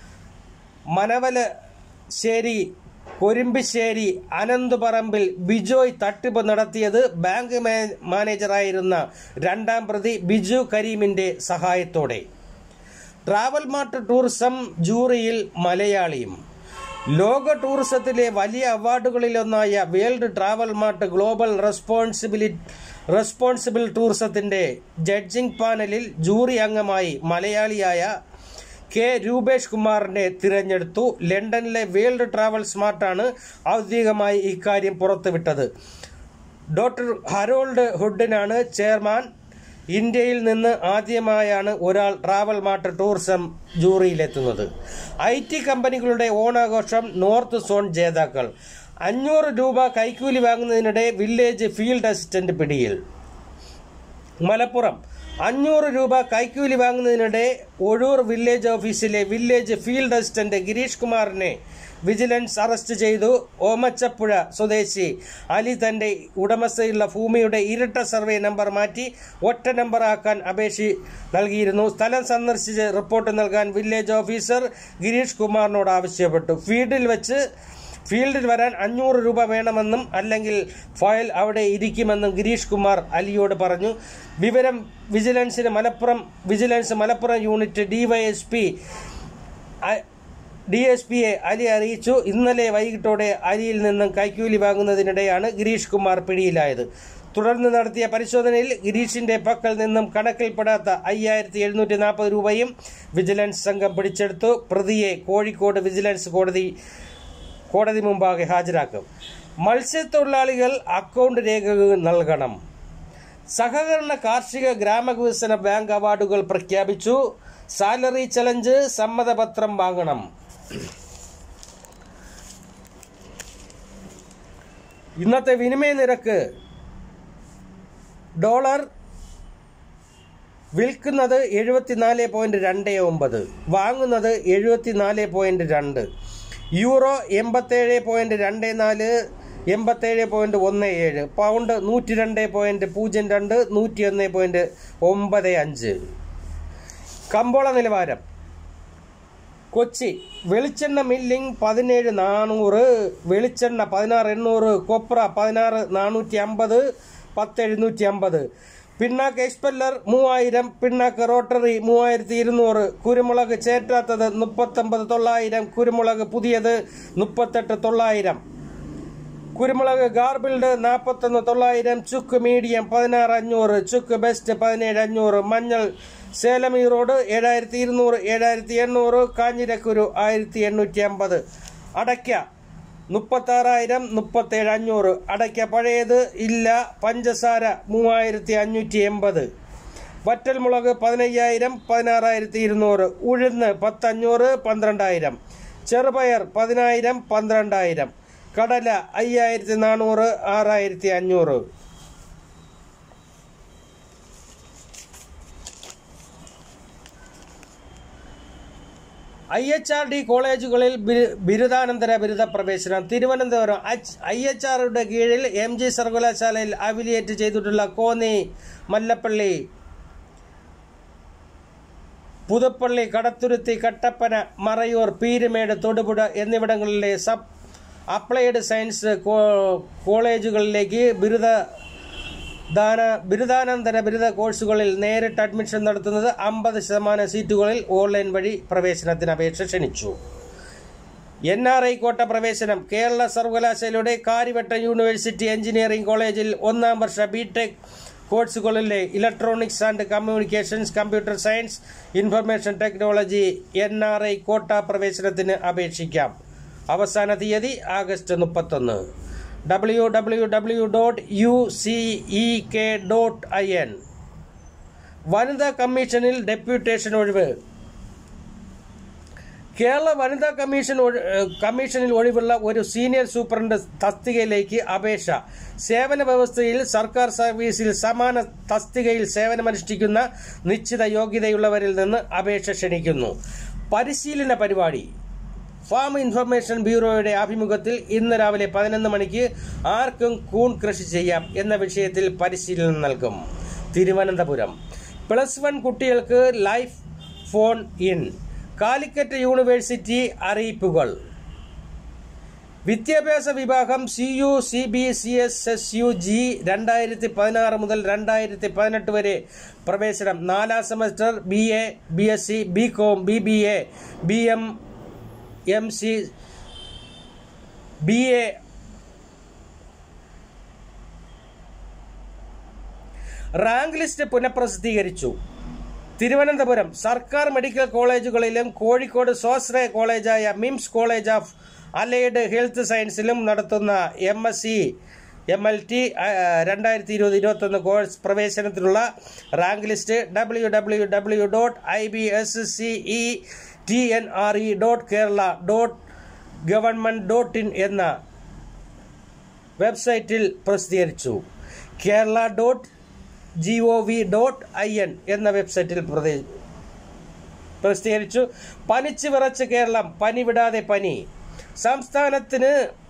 മനവലശ്ശേരി കൊരുമ്പിശ്ശേരി അനന്തുപറമ്പിൽ ബിജോയ് തട്ടിപ്പ് നടത്തിയത് ബാങ്ക് മാനേജറായിരുന്ന രണ്ടാം പ്രതി ബിജു കരീമിന്റെ സഹായത്തോടെ. ട്രാവൽ മാർട്ട് ടൂറിസം ജൂറിയിൽ മലയാളിയും. ലോക ടൂറിസത്തിലെ വലിയ അവാർഡുകളിലൊന്നായ world travel mart global responsibly responsible ടൂറിസത്തിന്റെ ജഡ്ജിംഗ് പാനലിൽ ജൂറി അംഗമായി മലയാളിയായ കെ രൂപേഷ് കുമാറിനെ തിരഞ്ഞെടുത്തു. ലണ്ടനിലെ വേൾഡ് ട്രാവൽ സ്മാർട്ടാണ് ഔദ്യോഗികമായി ഇക്കാര്യം പുറത്തുവിട്ടത്. ഡോക്ടർ ഹരോൾഡ് ഹുഡിനാണ് ചെയർമാൻ. ഇന്ത്യയിൽ നിന്ന് ആദ്യമായാണ് ഒരാൾ ട്രാവൽ മാർട്ട് ടൂറിസം ജൂറിയിലെത്തുന്നത്. ഐ ടി കമ്പനികളുടെ ഓണാഘോഷം നോർത്ത് സോൺ ജേതാക്കൾ. അഞ്ഞൂറ് രൂപ കൈക്കൂലി വാങ്ങുന്നതിനിടെ വില്ലേജ് ഫീൽഡ് അസിസ്റ്റന്റ് പിടിയിൽ. മലപ്പുറം അഞ്ഞൂറ് രൂപ കൈക്കൂലി വാങ്ങുന്നതിനിടെ ഒഴൂർ വില്ലേജ് ഓഫീസിലെ വില്ലേജ് ഫീൽഡ് അസിസ്റ്റന്റ് ഗിരീഷ് കുമാറിനെ വിജിലൻസ് അറസ്റ്റ് ചെയ്തു. ഓമച്ചപ്പുഴ സ്വദേശി അലി തന്റെ ഉടമസ്ഥയുള്ള ഭൂമിയുടെ ഇരട്ട സർവേ നമ്പർ മാറ്റി ഒറ്റ നമ്പറാക്കാൻ അപേക്ഷ നൽകിയിരുന്നു. സ്ഥലം സന്ദർശിച്ച് റിപ്പോർട്ട് നൽകാൻ വില്ലേജ് ഓഫീസർ ഗിരീഷ് കുമാറിനോട് ആവശ്യപ്പെട്ടു. ഫീൽഡിൽ വെച്ച് ഫീൽഡിൽ വരാൻ അഞ്ഞൂറ് രൂപ വേണമെന്നും അല്ലെങ്കിൽ ഫയൽ അവിടെ ഇരിക്കുമെന്നും ഗിരീഷ് കുമാർ അലിയോട് പറഞ്ഞു. വിവരം വിജിലൻസിന് Malappuram vigilance Malappuram unit DYSP D S പിയെ അലി അറിയിച്ചു. ഇന്നലെ വൈകിട്ടോടെ അലിയിൽ നിന്നും കൈക്കൂലി വാങ്ങുന്നതിനിടെയാണ് ഗിരീഷ് കുമാർ പിടിയിലായത്. തുടർന്ന് നടത്തിയ പരിശോധനയിൽ ഗിരീഷിന്റെ പക്കൽ നിന്നും കണക്കിൽപ്പെടാത്ത അയ്യായിരത്തി എഴുന്നൂറ്റി നാൽപ്പത് രൂപയും വിജിലൻസ് സംഘം പിടിച്ചെടുത്തു. പ്രതിയെ കോഴിക്കോട് വിജിലൻസ് കോടതി കോടതി മുമ്പാകെ ഹാജരാക്കും. മത്സ്യത്തൊഴിലാളികൾ അക്കൗണ്ട് രേഖകൾ നൽകണം. സഹകരണ കാർഷിക ഗ്രാമവികസന ബാങ്ക് അവാർഡുകൾ പ്രഖ്യാപിച്ചു. സാലറി ചലഞ്ച് സമ്മതപത്രം വാങ്ങണം. ഇന്നത്തെ വിനിമയ നിരക്ക് ഡോളർ വിൽക്കുന്നത് എഴുപത്തിനാല് പോയിന്റ് രണ്ട് ഒമ്പത്, വാങ്ങുന്നത് എഴുപത്തിനാല് പോയിന്റ് രണ്ട്. യൂറോ എൺപത്തേഴ് പോയിന്റ് രണ്ട് നാല് എൺപത്തേഴ് പോയിന്റ് ഒന്ന് ഏഴ്. പൗണ്ട് നൂറ്റി രണ്ട് പോയിന്റ് പൂജ്യം രണ്ട് നൂറ്റി ഒന്ന് പോയിന്റ് ഒമ്പത് അഞ്ച്. കമ്പോള നിലവാരം. കൊച്ചി വെളിച്ചെണ്ണ മില്ലിംഗ് പതിനേഴ് നാനൂറ്, വെളിച്ചെണ്ണ പതിനാറ് എണ്ണൂറ്, കൊപ്ര പതിനാറ് നാനൂറ്റി അമ്പത് പത്ത് എഴുന്നൂറ്റി അമ്പത്, പിണ്ണാക്ക് എക്സ്പെല്ലർ മൂവായിരം, പിണ്ണാക്ക് റോട്ടറി മൂവായിരത്തി ഇരുന്നൂറ്, കുരുമുളക് ചേറ്റാത്തത് മുപ്പത്തൊമ്പത് തൊള്ളായിരം, കുരുമുളക് പുതിയത് മുപ്പത്തെട്ട് തൊള്ളായിരം, കുരുമുളക് ഗാർബിൾഡ് നാൽപ്പത്തൊന്ന് തൊള്ളായിരം, ചുക്ക് മീഡിയം പതിനാറ് അഞ്ഞൂറ്, ചുക്ക് ബെസ്റ്റ് പതിനേഴ് അഞ്ഞൂറ്, മഞ്ഞൾ സേലം ഈറോഡ് ഏഴായിരത്തി ഇരുന്നൂറ് ഏഴായിരത്തി എണ്ണൂറ്, കാഞ്ഞിരക്കുരു ആയിരത്തി എണ്ണൂറ്റി അമ്പത്, അടയ്ക്ക മുപ്പത്താറായിരം മുപ്പത്തേഴ് അഞ്ഞൂറ്, അടയ്ക്ക പഴയത് ഇല്ല, പഞ്ചസാര മൂവായിരത്തി അഞ്ഞൂറ്റി എൺപത്, വറ്റൽമുളക് പതിനയ്യായിരം പതിനാറായിരത്തി ഇരുന്നൂറ്, ഉഴുന്ന് പത്തഞ്ഞൂറ് പന്ത്രണ്ടായിരം, ചെറുപയർ പതിനായിരം പന്ത്രണ്ടായിരം, കടല അയ്യായിരത്തി നാനൂറ് ആറായിരത്തി അഞ്ഞൂറ്. ഐ എച്ച് ആർ ഡി കോളേജുകളിൽ ബിരുദാനന്തര ബിരുദ പ്രവേശനം. തിരുവനന്തപുരം ഐ എച്ച് ആറുടെ കീഴിൽ എം ജി സർവകലാശാലയിൽ അഫിലിയേറ്റ് ചെയ്തിട്ടുള്ള കോന്നി, മല്ലപ്പള്ളി, പുതുപ്പള്ളി, കടത്തുരുത്തി, കട്ടപ്പന, മറയൂർ, പീരുമേട്, തൊടുപുഴ എന്നിവിടങ്ങളിലെ സബ് അപ്ലൈഡ് സയൻസ് കോളേജുകളിലേക്ക് ബിരുദ ദാന ബിരുദാനന്തര ബിരുദ കോഴ്സുകളിൽ നേരിട്ട് അഡ്മിഷൻ നടത്തുന്നത് അമ്പത് ശതമാനം സീറ്റുകളിൽ ഓൺലൈൻ വഴി പ്രവേശനത്തിന് അപേക്ഷ ക്ഷണിച്ചു. എൻ ആർ ഐ കോട്ട പ്രവേശനം. കേരള സർവകലാശാലയുടെ കാര്യവട്ടം യൂണിവേഴ്സിറ്റി എഞ്ചിനീയറിംഗ് കോളേജിൽ ഒന്നാം വർഷ ബി ടെക് കോഴ്സുകളിലെ electronics and communications, computer science, information technology N R I quota പ്രവേശനത്തിന് അപേക്ഷിക്കാം. അവസാന തീയതി ആഗസ്റ്റ് മുപ്പത്തൊന്ന്. W W W dot U C E K dot I N. വനിതാ കമ്മീഷനിൽ ഡെപ്യൂട്ടേഷൻ ഒഴിവ്. കേരള വനിതാ കമ്മീഷൻ കമ്മീഷനിൽ ഒഴിവുള്ള ഒരു സീനിയർ സൂപ്രണ്ട് തസ്തികയിലേക്ക് അപേക്ഷ. സേവന വ്യവസ്ഥയിൽ സർക്കാർ സർവീസിൽ സമാന തസ്തികയിൽ സേവനമനുഷ്ഠിക്കുന്ന നിശ്ചിത യോഗ്യതയുള്ളവരിൽ നിന്ന് അപേക്ഷ ക്ഷണിക്കുന്നു. പരിശീലന പരിപാടി. ഫാം ഇൻഫർമേഷൻ ബ്യൂറോയുടെ ആഭിമുഖ്യത്തിൽ ഇന്ന് രാവിലെ പതിനൊന്ന് മണിക്ക് ആർക്കും കൂൺ കൃഷി ചെയ്യാം എന്ന വിഷയത്തിൽ പരിശീലനം നൽകും. തിരുവനന്തപുരം. പ്ലസ് വൺ കുട്ടികൾക്ക് life phone in. Calicut university അറിയിപ്പുകൾ. വിദ്യാഭ്യാസ വിഭാഗം C U C B C S S U G രണ്ടായിരത്തി പതിനാറ് മുതൽ രണ്ടായിരത്തി പതിനെട്ട് വരെ പ്രവേശനം. നാലാം semester B A, B S C, B com, B B A, B M M C, B A rank list പുനഃപ്രസിദ്ധീകരിച്ചു. തിരുവനന്തപുരം. സർക്കാർ മെഡിക്കൽ കോളേജുകളിലും കോഴിക്കോട് സ്വാശ്രയ കോളേജായ MIMS college of allied health സയൻസിലും നടത്തുന്ന M S C M L T രണ്ടായിരത്തി ഇരുപത് ഇരുപത്തൊന്ന് കോഴ്സ് പ്രവേശനത്തിനുള്ള rank list W W W dot I B S C E T N R E dot Kerala dot government dot in എന്ന വെബ്സൈറ്റിൽ പ്രസിദ്ധീകരിച്ചു. Kerala dot G O V dot I N എന്ന വെബ്സൈറ്റിൽ പ്രസിദ്ധീകരിച്ചു. പനിച്ച് വിറച്ച് കേരളം, പനി വിടാതെ പനി. സംസ്ഥാനത്തിന്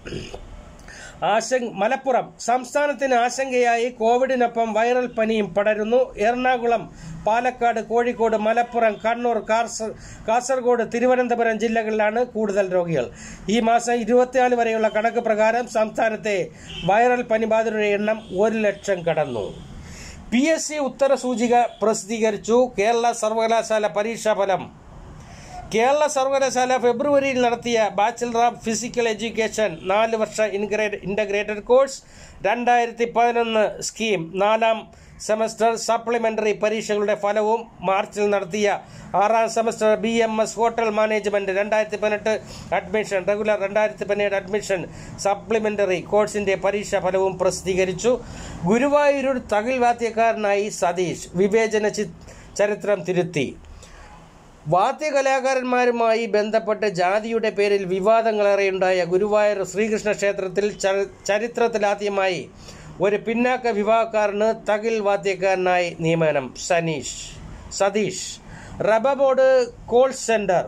ആശങ്ക മലപ്പുറം. സംസ്ഥാനത്തിന് ആശങ്കയായി കോവിഡിനൊപ്പം വൈറൽ പനിയും പടരുന്നു. എറണാകുളം, പാലക്കാട്, കോഴിക്കോട്, മലപ്പുറം, കണ്ണൂർ, കാസർഗോഡ്, തിരുവനന്തപുരം ജില്ലകളിലാണ് കൂടുതൽ രോഗികൾ. ഈ മാസം ഇരുപത്തിനാല് വരെയുള്ള കണക്ക് പ്രകാരം സംസ്ഥാനത്തെ വൈറൽ പനി ബാധിതരുടെ എണ്ണം ഒരു ലക്ഷം കടന്നു. പി എസ് സി ഉത്തരസൂചിക പ്രസിദ്ധീകരിച്ചു. കേരള സർവകലാശാല പരീക്ഷാഫലം. കേരള സർവകലാശാല ഫെബ്രുവരിയിൽ നടത്തിയ ബാച്ചിലർ ഓഫ് ഫിസിക്കൽ എഡ്യൂക്കേഷൻ നാല് വർഷ ഇൻ്റഗ്രേറ്റഡ് കോഴ്സ് രണ്ടായിരത്തി പതിനൊന്ന് സ്കീം നാലാം സെമസ്റ്റർ സപ്ലിമെൻ്ററി പരീക്ഷകളുടെ ഫലവും മാർച്ചിൽ നടത്തിയ ആറാം semester B M S hotel management രണ്ടായിരത്തി പതിനെട്ട് അഡ്മിഷൻ റെഗുലർ രണ്ടായിരത്തി പതിനേഴ് അഡ്മിഷൻ സപ്ലിമെൻ്ററി കോഴ്സിൻ്റെ പരീക്ഷാ ഫലവും പ്രസിദ്ധീകരിച്ചു. ഗുരുവായൂരിൽ തകിൽ വാദ്യക്കാരനായി സതീഷ്. വിവേചന ചരിത്രം തിരുത്തി. വാദ്യകലാകാരന്മാരുമായി ബന്ധപ്പെട്ട് ജാതിയുടെ പേരിൽ വിവാദങ്ങളേറെയുണ്ടായ ഗുരുവായൂർ ശ്രീകൃഷ്ണ ക്ഷേത്രത്തിൽ ചരിത്രത്തിലാദ്യമായി ഒരു പിന്നാക്ക വിഭാഗക്കാരന് തകിൽ വാദ്യക്കാരനായി നിയമനം. Saneesh Satheesh. Rubber board call center.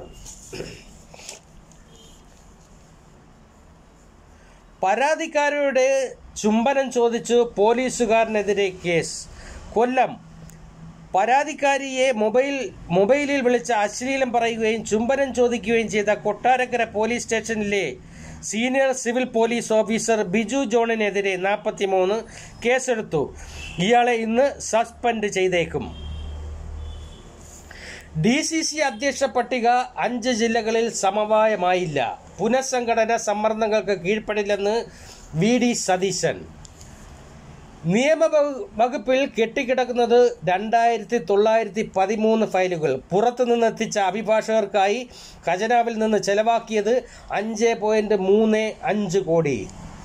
പരാതിക്കാരുടെ ചുംബനം ചോദിച്ചു പോലീസുകാരനെതിരെ കേസ്. കൊല്ലം. പരാതിക്കാരിയെ മൊബൈൽ മൊബൈലിൽ വിളിച്ച് അശ്ലീലം പറയുകയും ചുംബനം ചോദിക്കുകയും ചെയ്ത കൊട്ടാരക്കര പോലീസ് സ്റ്റേഷനിലെ senior civil police officer Biju ജോണിനെതിരെ നാൽപ്പത്തി മൂന്ന് കേസെടുത്തു. ഇയാളെ ഇന്ന് സസ്പെൻഡ് ചെയ്തേക്കും. ഡി സി സി അധ്യക്ഷ പട്ടിക അഞ്ച് ജില്ലകളിൽ സമവായമായില്ല. പുനഃസംഘടന സമ്മർദ്ദങ്ങൾക്ക് കീഴ്പ്പെടില്ലെന്ന് വി ഡി സതീശൻ. നിയമ വകുപ്പിൽ കെട്ടിക്കിടക്കുന്നത് രണ്ടായിരത്തി തൊള്ളായിരത്തി പതിമൂന്ന് ഫയലുകൾ. പുറത്തുനിന്നെത്തിച്ച അഭിഭാഷകർക്കായി ഖജനാവിൽ നിന്ന് ചെലവാക്കിയത് അഞ്ച് പോയിന്റ് മൂന്ന് അഞ്ച് കോടി.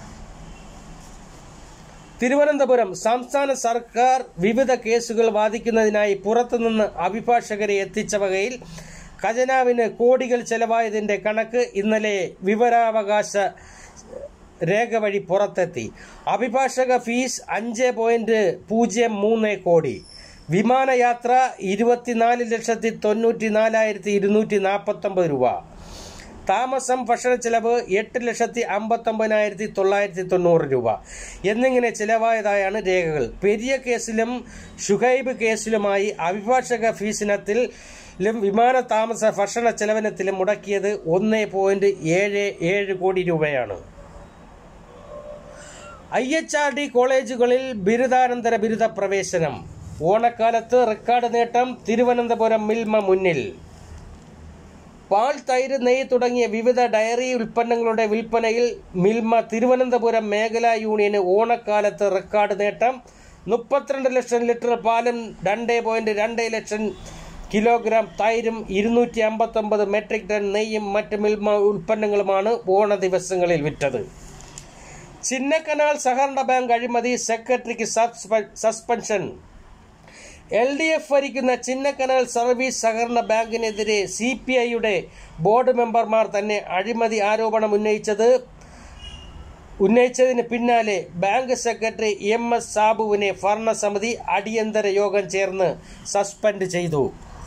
തിരുവനന്തപുരം. സംസ്ഥാന സർക്കാർ വിവിധ കേസുകൾ വാദിക്കുന്നതിനായി പുറത്തുനിന്ന് അഭിഭാഷകരെ എത്തിച്ച വകയിൽ ഖജനാവിന് കോടികൾ ചെലവായതിന്റെ കണക്ക് ഇന്നലെ വിവരാവകാശ രേഖ വഴി പുറത്തെത്തി. അഭിഭാഷക ഫീസ് അഞ്ച് പോയിന്റ് പൂജ്യം മൂന്ന് കോടി. വിമാനയാത്ര ഇരുപത്തിനാല് ലക്ഷത്തി തൊണ്ണൂറ്റി നാലായിരത്തി ഇരുന്നൂറ്റി നാൽപ്പത്തി ഒമ്പത് രൂപ. താമസം ഭക്ഷണ ചെലവ് എട്ട് ലക്ഷത്തി അമ്പത്തൊമ്പതിനായിരത്തി തൊള്ളായിരത്തി തൊണ്ണൂറ് രൂപ എന്നിങ്ങനെ ചിലവായതായാണ് രേഖകൾ. പെരിയ കേസിലും ഷുഹൈബ് കേസിലുമായി അഭിഭാഷക ഫീസിനത്തിലും വിമാന താമസ ഭക്ഷണ ചെലവിനത്തിലും മുടക്കിയത് ഒന്ന് പോയിന്റ് ഏഴ് ഏഴ് കോടി രൂപയാണ്. ഐ എച്ച് ആർ ഡി കോളേജുകളിൽ ബിരുദാനന്തര ബിരുദ പ്രവേശനം. ഓണക്കാലത്ത് റെക്കോർഡ് നേട്ടം. തിരുവനന്തപുരം മിൽമ മുന്നിൽ. പാൽ, തൈര്, നെയ്യ് തുടങ്ങിയ വിവിധ ഡയറി ഉൽപ്പന്നങ്ങളുടെ വിൽപ്പനയിൽ മിൽമ തിരുവനന്തപുരം മേഖലാ യൂണിയന് ഓണക്കാലത്ത് റെക്കോർഡ് നേട്ടം. മുപ്പത്തിരണ്ട് ലക്ഷം ലിറ്റർ പാലും രണ്ട് പോയിന്റ് രണ്ട് ലക്ഷം കിലോഗ്രാം തൈരും ഇരുന്നൂറ്റി അമ്പത്തൊമ്പത് മെട്രിക് ടൺ നെയ്യും മറ്റ് മിൽമ ഉൽപ്പന്നങ്ങളുമാണ് ഓണ ദിവസങ്ങളിൽ വിറ്റത്. ചിന്നക്കനാൽ സഹകരണ ബാങ്ക് അഴിമതി. സെക്രട്ടറിക്ക് സസ്പെൻഷൻ. എൽ ഡി എഫ് ഭരിക്കുന്ന ചിന്നക്കനാൽ സർവീസ് സഹകരണ ബാങ്കിനെതിരെ സി പി ഐയുടെ ബോർഡ് മെമ്പർമാർ തന്നെ അഴിമതി ആരോപണം ഉന്നയിച്ചത് ഉന്നയിച്ചതിന് പിന്നാലെ ബാങ്ക് സെക്രട്ടറി എം എസ് സാബുവിനെ ഭരണസമിതി അടിയന്തര യോഗം ചേർന്ന് സസ്പെൻഡ് ചെയ്തു.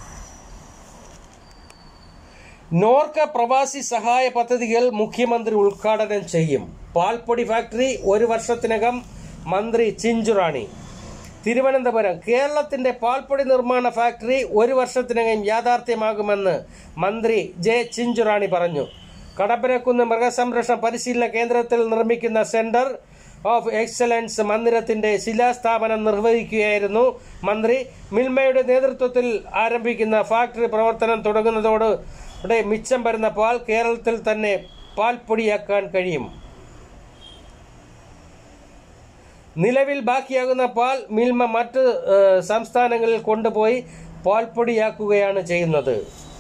നോർക്ക പ്രവാസി സഹായ പദ്ധതികൾ മുഖ്യമന്ത്രി ഉദ്ഘാടനം ചെയ്യും. പാൽപ്പൊടി ഫാക്ടറി ഒരു വർഷത്തിനകം മന്ത്രി ചിഞ്ചുറാണി. തിരുവനന്തപുരം കേരളത്തിന്റെ പാൽപ്പൊടി നിർമ്മാണ ഫാക്ടറി ഒരു വർഷത്തിനകം യാഥാർത്ഥ്യമാകുമെന്ന് മന്ത്രി ജെ ചിഞ്ചുറാണി പറഞ്ഞു. കടപ്പനക്കുന്ന് മൃഗസംരക്ഷണ പരിശീലന കേന്ദ്രത്തിൽ നിർമ്മിക്കുന്ന സെന്റർ ഓഫ് എക്സലൻസ് മന്ദിരത്തിന്റെ ശിലാസ്ഥാപനം നിർവഹിക്കുകയായിരുന്നു മന്ത്രി. മിൽമയുടെ നേതൃത്വത്തിൽ ആരംഭിക്കുന്ന ഫാക്ടറി പ്രവർത്തനം തുടങ്ങുന്നതോടെ മിച്ചം വരുന്ന പാൽ കേരളത്തിൽ തന്നെ പാൽപ്പൊടിയാക്കാൻ കഴിയും. നിലവിൽ ബാക്കിയാകുന്ന പാൽ മിൽമ മറ്റ് സംസ്ഥാനങ്ങളിൽ കൊണ്ടുപോയി പാൽപ്പൊടിയാക്കുകയാണ് ചെയ്യുന്നത്.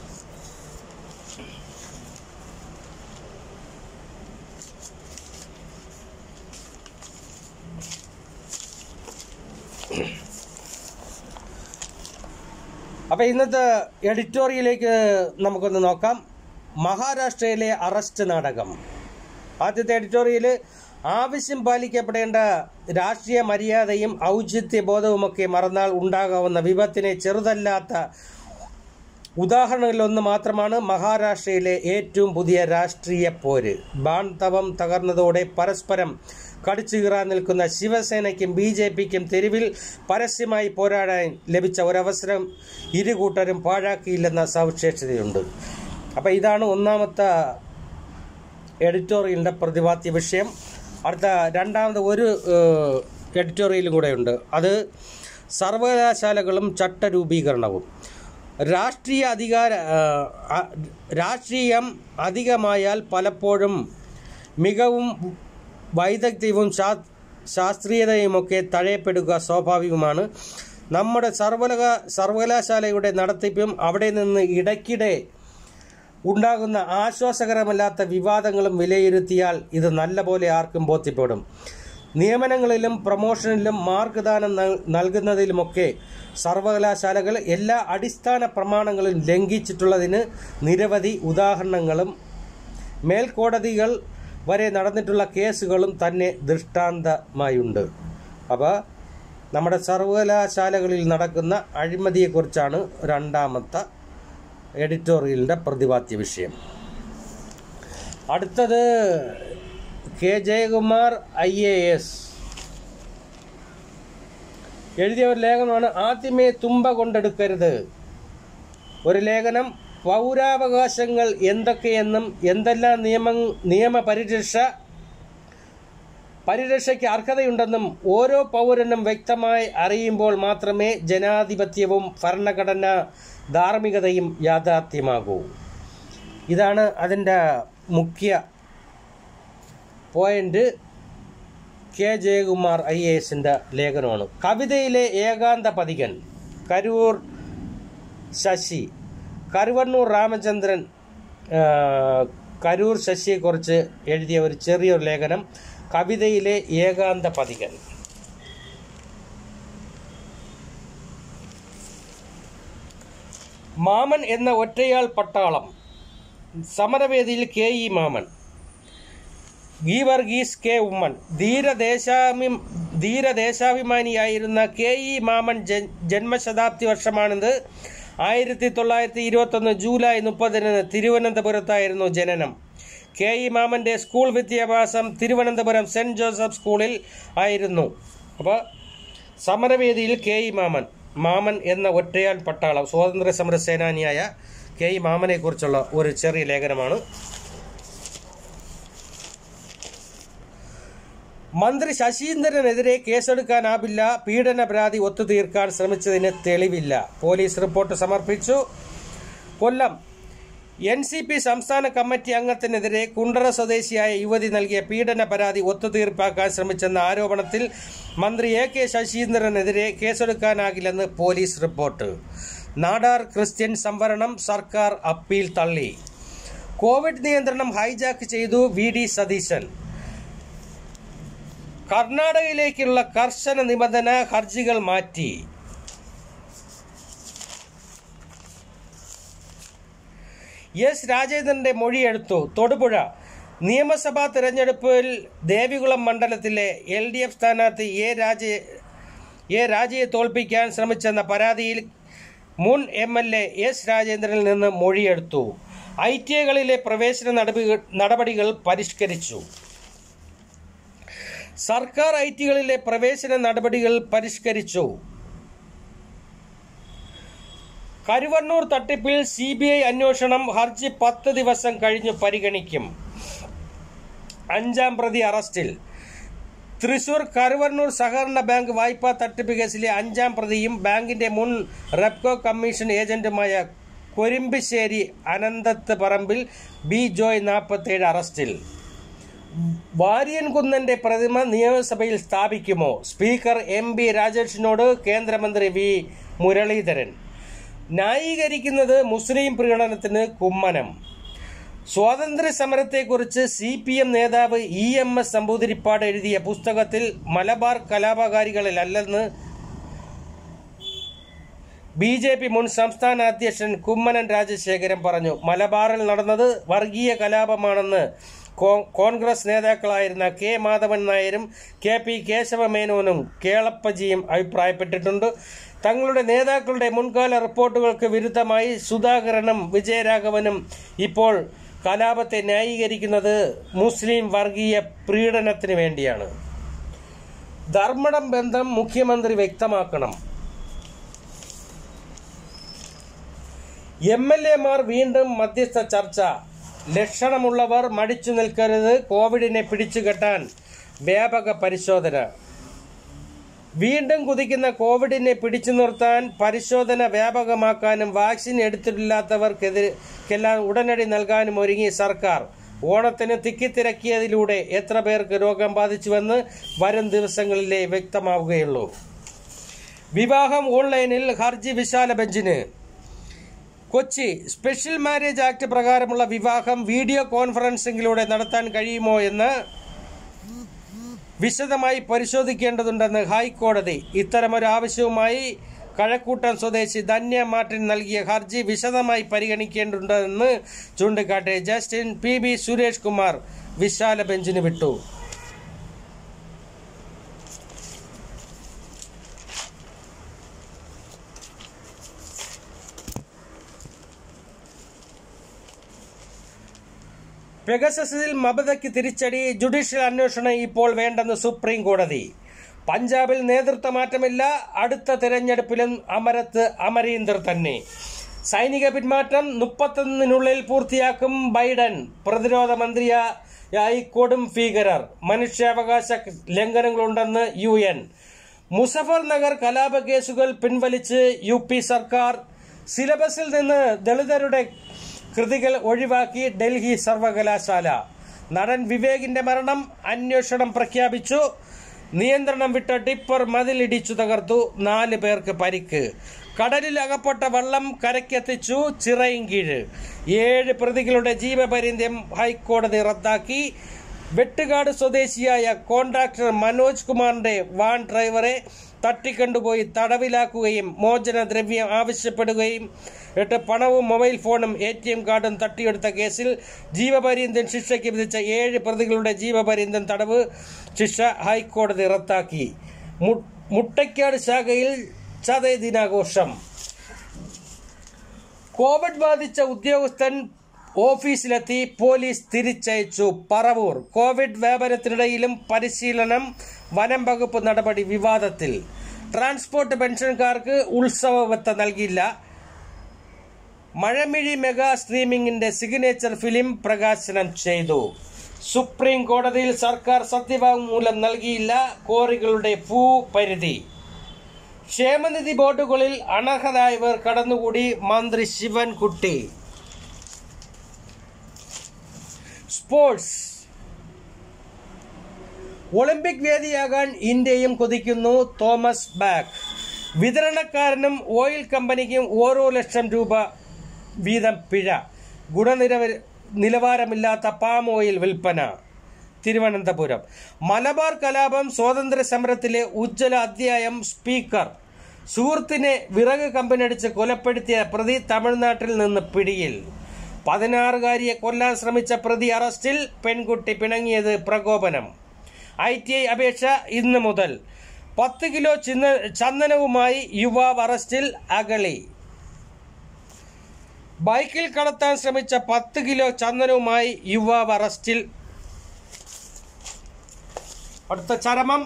അപ്പം ഇന്നത്തെ എഡിറ്റോറിയലിലേക്ക് നമുക്കൊന്ന് നോക്കാം. മഹാരാഷ്ട്രയിലെ അറസ്റ്റ് നാടകം. ആദ്യത്തെ എഡിറ്റോറിയൽ ആവശ്യം പാലിക്കപ്പെടേണ്ട രാഷ്ട്രീയ മര്യാദയും ഔചിത്യബോധവുമൊക്കെ മറന്നാൽ ഉണ്ടാകാവുന്ന വിപത്തിനെ ചെറുതല്ലാത്ത ഉദാഹരണങ്ങളിലൊന്ന് മാത്രമാണ് മഹാരാഷ്ട്രയിലെ ഏറ്റവും പുതിയ രാഷ്ട്രീയ പോര്. ബാൺതവം തകർന്നതോടെ പരസ്പരം കടിച്ചു കീറാൻ നിൽക്കുന്ന ശിവസേനയ്ക്കും ബി ജെ പിക്കും തെരുവിൽ പരസ്യമായി പോരാടാൻ ലഭിച്ച ഒരവസരം ഇരു കൂട്ടരും പാഴാക്കിയില്ലെന്ന സവിശേഷതയുണ്ട്. അപ്പം ഇതാണ് ഒന്നാമത്തെ എഡിറ്റോറിയലിൻ്റെ പ്രതിപാദ്യ വിഷയം. അടുത്ത രണ്ടാമത് ഒരു എഡിറ്റോറിയലും കൂടെയുണ്ട്. അത് സർവകലാശാലകളും ചട്ടരൂപീകരണവും. രാഷ്ട്രീയ അധികാര രാഷ്ട്രീയം അധികമായാൽ പലപ്പോഴും മികവും വൈദഗ്ധ്യവും ശാസ്ത്രീയതയുമൊക്കെ തഴയപ്പെടുക സ്വാഭാവികമാണ്. നമ്മുടെ സർവകലാ സർവകലാശാലയുടെ നടത്തിപ്പും അവിടെ നിന്ന് ഇടയ്ക്കിടെ ഉണ്ടാകുന്ന ആശ്വാസകരമല്ലാത്ത വിവാദങ്ങളും വിലയിരുത്തിയാൽ ഇത് നല്ലപോലെ ആർക്കും ബോധ്യപ്പെടും. നിയമനങ്ങളിലും പ്രമോഷനിലും മാർക്ക് ദാനം നൽകുന്നതിലുമൊക്കെ സർവകലാശാലകൾ എല്ലാ അടിസ്ഥാന പ്രമാണങ്ങളും ലംഘിച്ചിട്ടുള്ളതിന് നിരവധി ഉദാഹരണങ്ങളും മേൽക്കോടതികൾ വരെ നടന്നിട്ടുള്ള കേസുകളും തന്നെ ദൃഷ്ടാന്തമായുണ്ട്. അപ്പോൾ നമ്മുടെ സർവകലാശാലകളിൽ നടക്കുന്ന അഴിമതിയെക്കുറിച്ചാണ് രണ്ടാമത്തെ എഡിറ്റോറിയലിൻ്റെ പ്രതിപാദ്യ വിഷയം. അടുത്തത് K Jayakumar I A S എഴുതിയ ഒരു ലേഖനമാണ് ആദ്യമേ തുമ്പ കൊണ്ടെടുക്കരുത്. ഒരു ലേഖനം പൗരാവകാശങ്ങൾ എന്തൊക്കെയെന്നും എന്തെല്ലാം നിയമ നിയമ പരിരക്ഷ പരിരക്ഷയ്ക്ക് അർഹതയുണ്ടെന്നും ഓരോ പൗരനും വ്യക്തമായി അറിയുമ്പോൾ മാത്രമേ ജനാധിപത്യവും ഭരണഘടനാ ധാർമ്മികതയും യാഥാർത്ഥ്യമാകൂ. ഇതാണ് അതിൻ്റെ മുഖ്യ point. K Jayakumar I A എസിൻ്റെ ലേഖനമാണ്. കവിതയിലെ ഏകാന്ത പതികൻ കരൂർ ശശി. കരുവണ്ണൂർ രാമചന്ദ്രൻ കരൂർ ശശിയെക്കുറിച്ച് എഴുതിയ ഒരു ചെറിയൊരു ലേഖനം കവിതയിലെ ഏകാന്ത പതികൻ. മാമൻ എന്ന ഒറ്റയാൾ പട്ടാളം. സമരവേദിയിൽ K E Mammen. Geevarghese K Oommen. ധീരദേശാഭി ധീരദേശാഭിമാനിയായിരുന്ന കെ ഇ മാമൻ ജന്മശതാബ്ദി വർഷമാണിത്. ആയിരത്തി തൊള്ളായിരത്തി ഇരുപത്തൊന്ന് ജൂലൈ മുപ്പതിന് തിരുവനന്തപുരത്തായിരുന്നു ജനനം. കെ ഇ മാമൻ്റെ സ്കൂൾ വിദ്യാഭ്യാസം തിരുവനന്തപുരം സെൻറ്റ് ജോസഫ് സ്കൂളിൽ ആയിരുന്നു. അപ്പോൾ സമരവേദിയിൽ കെ ഇ മാമൻ. മാമൻ എന്ന ഒറ്റയാൻ പട്ടാളം. സ്വാതന്ത്ര്യ സമര സേനാനിയായ കെ ഇ മാമനെ കുറിച്ചുള്ള ഒരു ചെറിയ ലേഖനമാണ്. മന്ത്രി ശശീന്ദ്രനെതിരെ കേസെടുക്കാനാവില്ല. പീഡന പരാതി ഒത്തുതീർക്കാൻ ശ്രമിച്ചതിന് തെളിവില്ല. പോലീസ് റിപ്പോർട്ട് സമർപ്പിച്ചു. കൊല്ലം എൻ സി പി സംസ്ഥാന കമ്മിറ്റി അംഗത്തിനെതിരെ കുണ്ടറ സ്വദേശിയായ യുവതി നൽകിയ പീഡന പരാതി ഒത്തുതീർപ്പാക്കാൻ ശ്രമിച്ചെന്ന ആരോപണത്തിൽ മന്ത്രി എ കെ ശശീന്ദ്രനെതിരെ കേസെടുക്കാനാകില്ലെന്ന് പോലീസ് റിപ്പോർട്ട്. നാടാർ ക്രിസ്ത്യൻ സംവരണം സർക്കാർ അപ്പീൽ തള്ളി. കോവിഡ് നിയന്ത്രണം ഹൈജാക്ക് ചെയ്തു വി ഡി സതീശൻ. കർണാടകയിലേക്കുള്ള കർശന നിബന്ധന ഹർജികൾ മാറ്റി. എസ് രാജേന്ദ്രന്റെ മൊഴിയെടുത്തു. തൊടുപുഴ നിയമസഭാ തെരഞ്ഞെടുപ്പിൽ ദേവികുളം മണ്ഡലത്തിലെ എൽ ഡി എഫ് സ്ഥാനാർത്ഥി എ രാജയെ എ രാജയെ തോൽപ്പിക്കാൻ ശ്രമിച്ചെന്ന പരാതിയിൽ മുൻ എം എൽ എ എസ് രാജേന്ദ്രനിൽ നിന്ന് മൊഴിയെടുത്തു. ഐ ടി ഐകളിലെ പ്രവേശന നടപടികൾ പരിഷ്കരിച്ചു. സർക്കാർ ഐ ടികളിലെ പ്രവേശന നടപടികൾ പരിഷ്കരിച്ചു. കരുവണ്ണൂർ തട്ടിപ്പിൽ സി ബി ഐ അന്വേഷണം ഹർജി പത്ത് ദിവസം കഴിഞ്ഞു പരിഗണിക്കും. അഞ്ചാം പ്രതി അറസ്റ്റിൽ. തൃശൂർ കരുവണ്ണൂർ സഹകരണ ബാങ്ക് വായ്പാ തട്ടിപ്പ് കേസിലെ അഞ്ചാം പ്രതിയും ബാങ്കിന്റെ മുൻ റെപ്കോ കമ്മീഷൻ ഏജന്റുമായ കൊരിമ്പിശ്ശേരി അനന്തത്ത് പറമ്പിൽ ബി ജോയ് നാൽപ്പത്തേഴ് അറസ്റ്റിൽ. വാര്യൻകുന്നന്റെ പ്രതിമ നിയമസഭയിൽ സ്ഥാപിക്കുമോ? സ്പീക്കർ എം ബി രാജേഷിനോട് കേന്ദ്രമന്ത്രി വി മുരളീധരൻ. ന്യായീകരിക്കുന്നത് മുസ്ലിം പ്രീണനത്തിന് കുമ്മനം. സ്വാതന്ത്ര്യ സമരത്തെക്കുറിച്ച് സി പി എം നേതാവ് ഇ എം എസ് നമ്പൂതിരിപ്പാട് എഴുതിയ പുസ്തകത്തിൽ മലബാർ കലാപകാരികളിലല്ലെന്ന് ബി ജെ പി മുൻ സംസ്ഥാന അധ്യക്ഷൻ കുമ്മനം രാജശേഖരൻ പറഞ്ഞു. മലബാറിൽ നടന്നത് വർഗീയ കലാപമാണെന്ന് കോൺഗ്രസ് നേതാക്കളായിരുന്ന കെ മാധവൻ നായരും കെ പി കേശവമേനോനും കേളപ്പജിയും അഭിപ്രായപ്പെട്ടിട്ടുണ്ട്. തങ്ങളുടെ നേതാക്കളുടെ മുൻകാല റിപ്പോർട്ടുകൾക്ക് വിരുദ്ധമായി സുധാകരനും വിജയരാഘവനും ഇപ്പോൾ കലാപത്തെ ന്യായീകരിക്കുന്നത് മുസ്ലിം വർഗീയ പ്രീണനത്തിന് വേണ്ടിയാണ്. ധർമ്മടം ബന്ധം മുഖ്യമന്ത്രി വ്യക്തമാക്കണം. എം എൽ എമാർ വീണ്ടും മധ്യസ്ഥ ചർച്ച. ലക്ഷണമുള്ളവർ മടിച്ചു നിൽക്കരുത്. കോവിഡിനെ പിടിച്ചുകെട്ടാൻ വ്യാപക പരിശോധന. വീണ്ടും കുതിക്കുന്ന കോവിഡിനെ പിടിച്ചു നിർത്താൻ പരിശോധന വ്യാപകമാക്കാനും വാക്സിൻ എടുത്തിട്ടില്ലാത്തവർക്കെതിരെല്ലാം ഉടനടി നൽകാനും ഒരുങ്ങി സർക്കാർ. ഓണത്തിന് തിക്കിത്തിരക്കിയതിലൂടെ എത്ര പേർക്ക് രോഗം ബാധിച്ചുവെന്ന് വരും ദിവസങ്ങളിലെ വ്യക്തമാവുകയുള്ളൂ. വിവാഹം ഓൺലൈനിൽ ഹർജി വിശാല ബെഞ്ചിന്. കൊച്ചി സ്പെഷ്യൽ മാരേജ് ആക്ട് പ്രകാരമുള്ള വിവാഹം വീഡിയോ കോൺഫറൻസിംഗിലൂടെ നടത്താൻ കഴിയുമോ എന്ന് വിശദമായി പരിശോധിക്കേണ്ടതുണ്ടെന്ന് ഹൈക്കോടതി. ഇത്തരമൊരു ആവശ്യവുമായി കഴക്കൂട്ടം സ്വദേശി ധന്യ മാർട്ടിൻ നൽകിയ ഹർജി വിശദമായി പരിഗണിക്കേണ്ടതുണ്ടെന്ന് ചൂണ്ടിക്കാട്ടി justice P B Suresh Kumar വിശാല ബെഞ്ചിന് വിട്ടു. പെഗസസിൽ മമതയ്ക്ക് തിരിച്ചടി. ജുഡീഷ്യൽ അന്വേഷണം ഇപ്പോൾ വേണ്ടെന്ന് സുപ്രീം കോടതി. പഞ്ചാബിൽ നേതൃത്വ മാറ്റമില്ല. അടുത്ത തെരഞ്ഞെടുപ്പിലും അമരത്ത് അമരീന്ദർ തന്നെ. സൈനിക പിന്മാറ്റം മുപ്പത്തൊന്നിനുള്ളിൽ പൂർത്തിയാക്കും ബൈഡൻ. പ്രതിരോധ മന്ത്രിയായി കൊടും ഭീകരർ. മനുഷ്യാവകാശ ലംഘനങ്ങളുണ്ടെന്ന് യു എൻ. മുസഫർ നഗർ കലാപ കേസുകൾ പിൻവലിച്ച് യു പി സർക്കാർ. സിലബസിൽ നിന്ന് ദളിതരുടെ കൃതികൾ ഒഴിവാക്കി ഡൽഹി സർവകലാശാല. നടൻ വിവേകിന്റെ മരണം അന്വേഷണം പ്രഖ്യാപിച്ചു. നിയന്ത്രണം വിട്ട ടിപ്പർ മതിലിടിച്ചു തകർത്തു. നാല് പേർക്ക് പരിക്ക്. കടലിൽ അകപ്പെട്ട വള്ളം കരയ്ക്കെത്തിച്ചു ചിറയിൻകീഴ്. ഏഴ് പ്രതികളുടെ ജീവപര്യന്തം ഹൈക്കോടതി റദ്ദാക്കി. വെട്ടുകാട് സ്വദേശിയായ കോൺട്രാക്ടർ മനോജ് കുമാറിന്റെ വാൻ ഡ്രൈവറെ തട്ടിക്കൊണ്ടുപോയി തടവിലാക്കുകയും മോചനദ്രവ്യം ആവശ്യപ്പെടുകയും എട്ട് പണവും മൊബൈൽ ഫോണും എ ടി എം കാർഡും തട്ടിയെടുത്ത കേസിൽ ജീവപര്യന്തം ശിക്ഷയ്ക്ക് വിധിച്ച ഏഴ് പ്രതികളുടെ ജീവപര്യന്തം തടവ് ശിക്ഷ ഹൈക്കോടതി റദ്ദാക്കി. മുട്ടയ്ക്കാട് ശാഖയിൽ ചതയ ദിനാഘോഷം. കോവിഡ് ബാധിച്ച ഉദ്യോഗസ്ഥൻ ഓഫീസിലെത്തി പോലീസ് തിരിച്ചയച്ചു. പറവൂർ കോവിഡ് വ്യാപനത്തിനിടയിലും പരിശീലനം. വനം വകുപ്പ് നടപടി വിവാദത്തിൽ. ട്രാൻസ്പോർട്ട് പെൻഷൻകാർക്ക് ഉത്സവവത്ത നൽകില്ല. മഴമിഴി മെഗാ സ്ട്രീമിംഗിന്റെ സിഗ്നേച്ചർ ഫിലിം പ്രകാശനം ചെയ്തു. സുപ്രീം കോടതിയിൽ സർക്കാർ സത്യവാങ്മൂലം നൽകിയില്ല. കോറികളുടെ ഭൂപരിധി. ക്ഷേമനിധി ബോർഡുകളിൽ അനർഹരായവർ കടന്നുകൂടി. മന്ത്രി ശിവൻകുട്ടി. സ്പോർട്സ്. ഒളിമ്പിക് വേദിയാകാൻ ഇന്ത്യയും കൊതിക്കുന്നു. Thomas Bach. വിതരണക്കാരനും ഓയിൽ കമ്പനിക്കും ഓരോ ലക്ഷം രൂപ വീതം പിഴ. ഗുണനിലവ നിലവാരമില്ലാത്ത പാം ഓയിൽ വിൽപ്പന. തിരുവനന്തപുരം. മലബാർ കലാപം സ്വാതന്ത്ര്യ സമരത്തിലെ ഉജ്ജ്വല അധ്യായം. സ്പീക്കർ. സുഹൃത്തിനെ വിറക് കമ്പനിയടിച്ച് കൊലപ്പെടുത്തിയ പ്രതി തമിഴ്നാട്ടിൽ നിന്ന് പിടിയിൽ. പതിനാറുകാരിയെ കൊല്ലാൻ ശ്രമിച്ച പ്രതി അറസ്റ്റിൽ, പെൺകുട്ടി പിണങ്ങിയത് പ്രകോപനം. ഐ ടി ഐ അപേക്ഷ ഇന്ന് മുതൽ. പത്ത് കിലോ ചിന്ന ചന്ദനവുമായി യുവാവ് അറസ്റ്റിൽ, അഗളി. ബൈക്കിൽ കടത്താൻ ശ്രമിച്ച പത്ത് കിലോ ചന്ദനവുമായി യുവാവ് അറസ്റ്റിൽ. അടുത്ത ചരമം.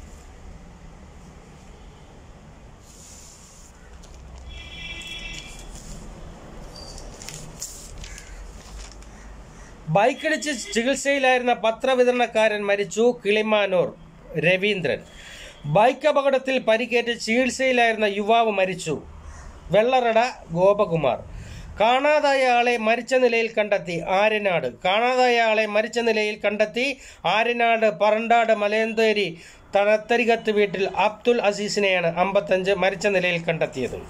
ബൈക്കിടിച്ച് ചികിത്സയിലായിരുന്ന പത്രവിതരണക്കാരൻ മരിച്ചു, കിളിമാനൂർ. രവീന്ദ്രൻ. ബൈക്ക് അപകടത്തിൽ പരിക്കേറ്റ് ചികിത്സയിലായിരുന്ന യുവാവ് മരിച്ചു, വെള്ളറട. ഗോപകുമാർ. കാണാതായ ആളെ മരിച്ച നിലയിൽ കണ്ടെത്തി, ആര്യനാട്. കാണാതായ ആളെ മരിച്ച നിലയിൽ കണ്ടെത്തി ആര്യനാട് പറണ്ടാട് മലയന്തേരി തണത്തരികത്ത് വീട്ടിൽ അബ്ദുൽ അസീസിനെയാണ് അമ്പത്തഞ്ച് മരിച്ച നിലയിൽ കണ്ടെത്തിയത്.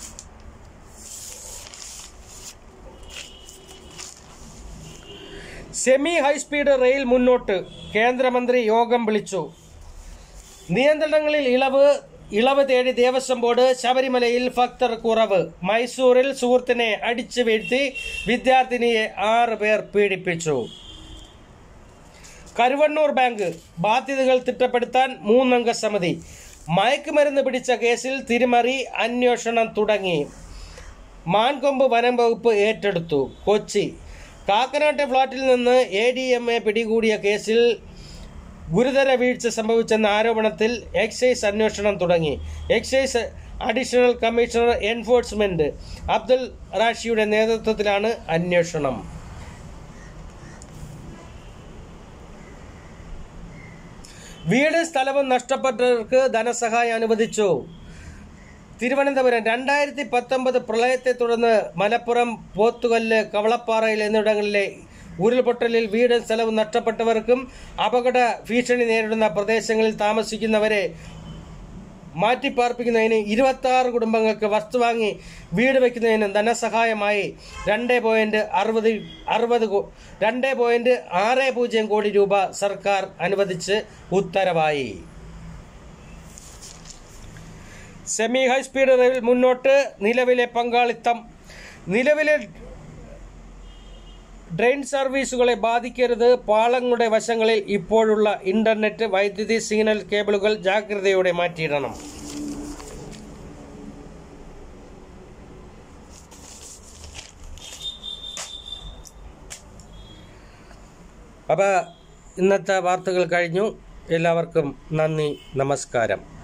സെമി ഹൈസ്പീഡ് റെയിൽ മുന്നോട്ട്, കേന്ദ്രമന്ത്രി യോഗം വിളിച്ചു. നിയന്ത്രണങ്ങളിൽ ഇളവ് ഇളവ് തേടി ദേവസ്വം ബോർഡ്. ശബരിമലയിൽ ഭക്തർ കുറവ്. മൈസൂരിൽ സുഹൃത്തിനെ അടിച്ചു വീഴ്ത്തി വിദ്യാർത്ഥിനിയെ ആറ് പേർ പീഡിപ്പിച്ചു. കരുവണ്ണൂർ ബാങ്ക് ബാധ്യതകൾ തിട്ടപ്പെടുത്താൻ മൂന്നംഗ സമിതി. മയക്കുമരുന്ന് പിടിച്ച കേസിൽ തിരിമറി, അന്വേഷണം തുടങ്ങി. മാൻകൊമ്പ് വനം വകുപ്പ് ഏറ്റെടുത്തു. കൊച്ചി. കാക്കനാട്ടെ ഫ്ളാറ്റിൽ നിന്ന് എ ഡി എം എ പിടികൂടിയ കേസിൽ ഗുരുതര വീഴ്ച സംഭവിച്ചെന്ന ആരോപണത്തിൽ എക്സൈസ് അന്വേഷണം തുടങ്ങി. Excise additional commissioner enforcement Abdul റാഷിയുടെ നേതൃത്വത്തിലാണ് അന്വേഷണം. വീടും സ്ഥലവും നഷ്ടപ്പെട്ടവർക്ക് ധനസഹായം അനുവദിച്ചു. തിരുവനന്തപുരം. രണ്ടായിരത്തി പത്തൊമ്പത് പ്രളയത്തെ തുടർന്ന് മലപ്പുറം, പോത്തുകല്ല്, കവളപ്പാറയിൽ എന്നിവിടങ്ങളിലെ ഉരുൾപൊട്ടലിൽ വീടും സ്ഥലവും നഷ്ടപ്പെട്ടവർക്കും അപകട ഭീഷണി നേരിടുന്ന പ്രദേശങ്ങളിൽ താമസിക്കുന്നവരെ മാറ്റിപ്പാർപ്പിക്കുന്നതിന് ഇരുപത്തി ആറ് കുടുംബങ്ങൾക്ക് വസ്തു വാങ്ങി വീട് വയ്ക്കുന്നതിന് ധനസഹായമായി രണ്ട് പോയിന്റ് അറുപത് അറുപത് രണ്ട് പോയിന്റ് ആറ് പൂജ്യം കോടി രൂപ സർക്കാർ അനുവദിച്ച് ഉത്തരവായി. സെമി ഹൈസ്പീഡ് റെയിൽ മുന്നോട്ട്, നിലവിലെ പങ്കാളിത്തം. നിലവിലെ ട്രെയിൻ സർവീസുകളെ ബാധിക്കരുത്. പാളങ്ങളുടെ വശങ്ങളിൽ ഇപ്പോഴുള്ള ഇന്റർനെറ്റ്, വൈദ്യുതി, സിഗ്നൽ കേബിളുകൾ ജാഗ്രതയോടെ മാറ്റിയിടണം. അപ്പോൾ ഇന്നത്തെ വാർത്തകൾ കഴിഞ്ഞു. എല്ലാവർക്കും നന്ദി, നമസ്കാരം.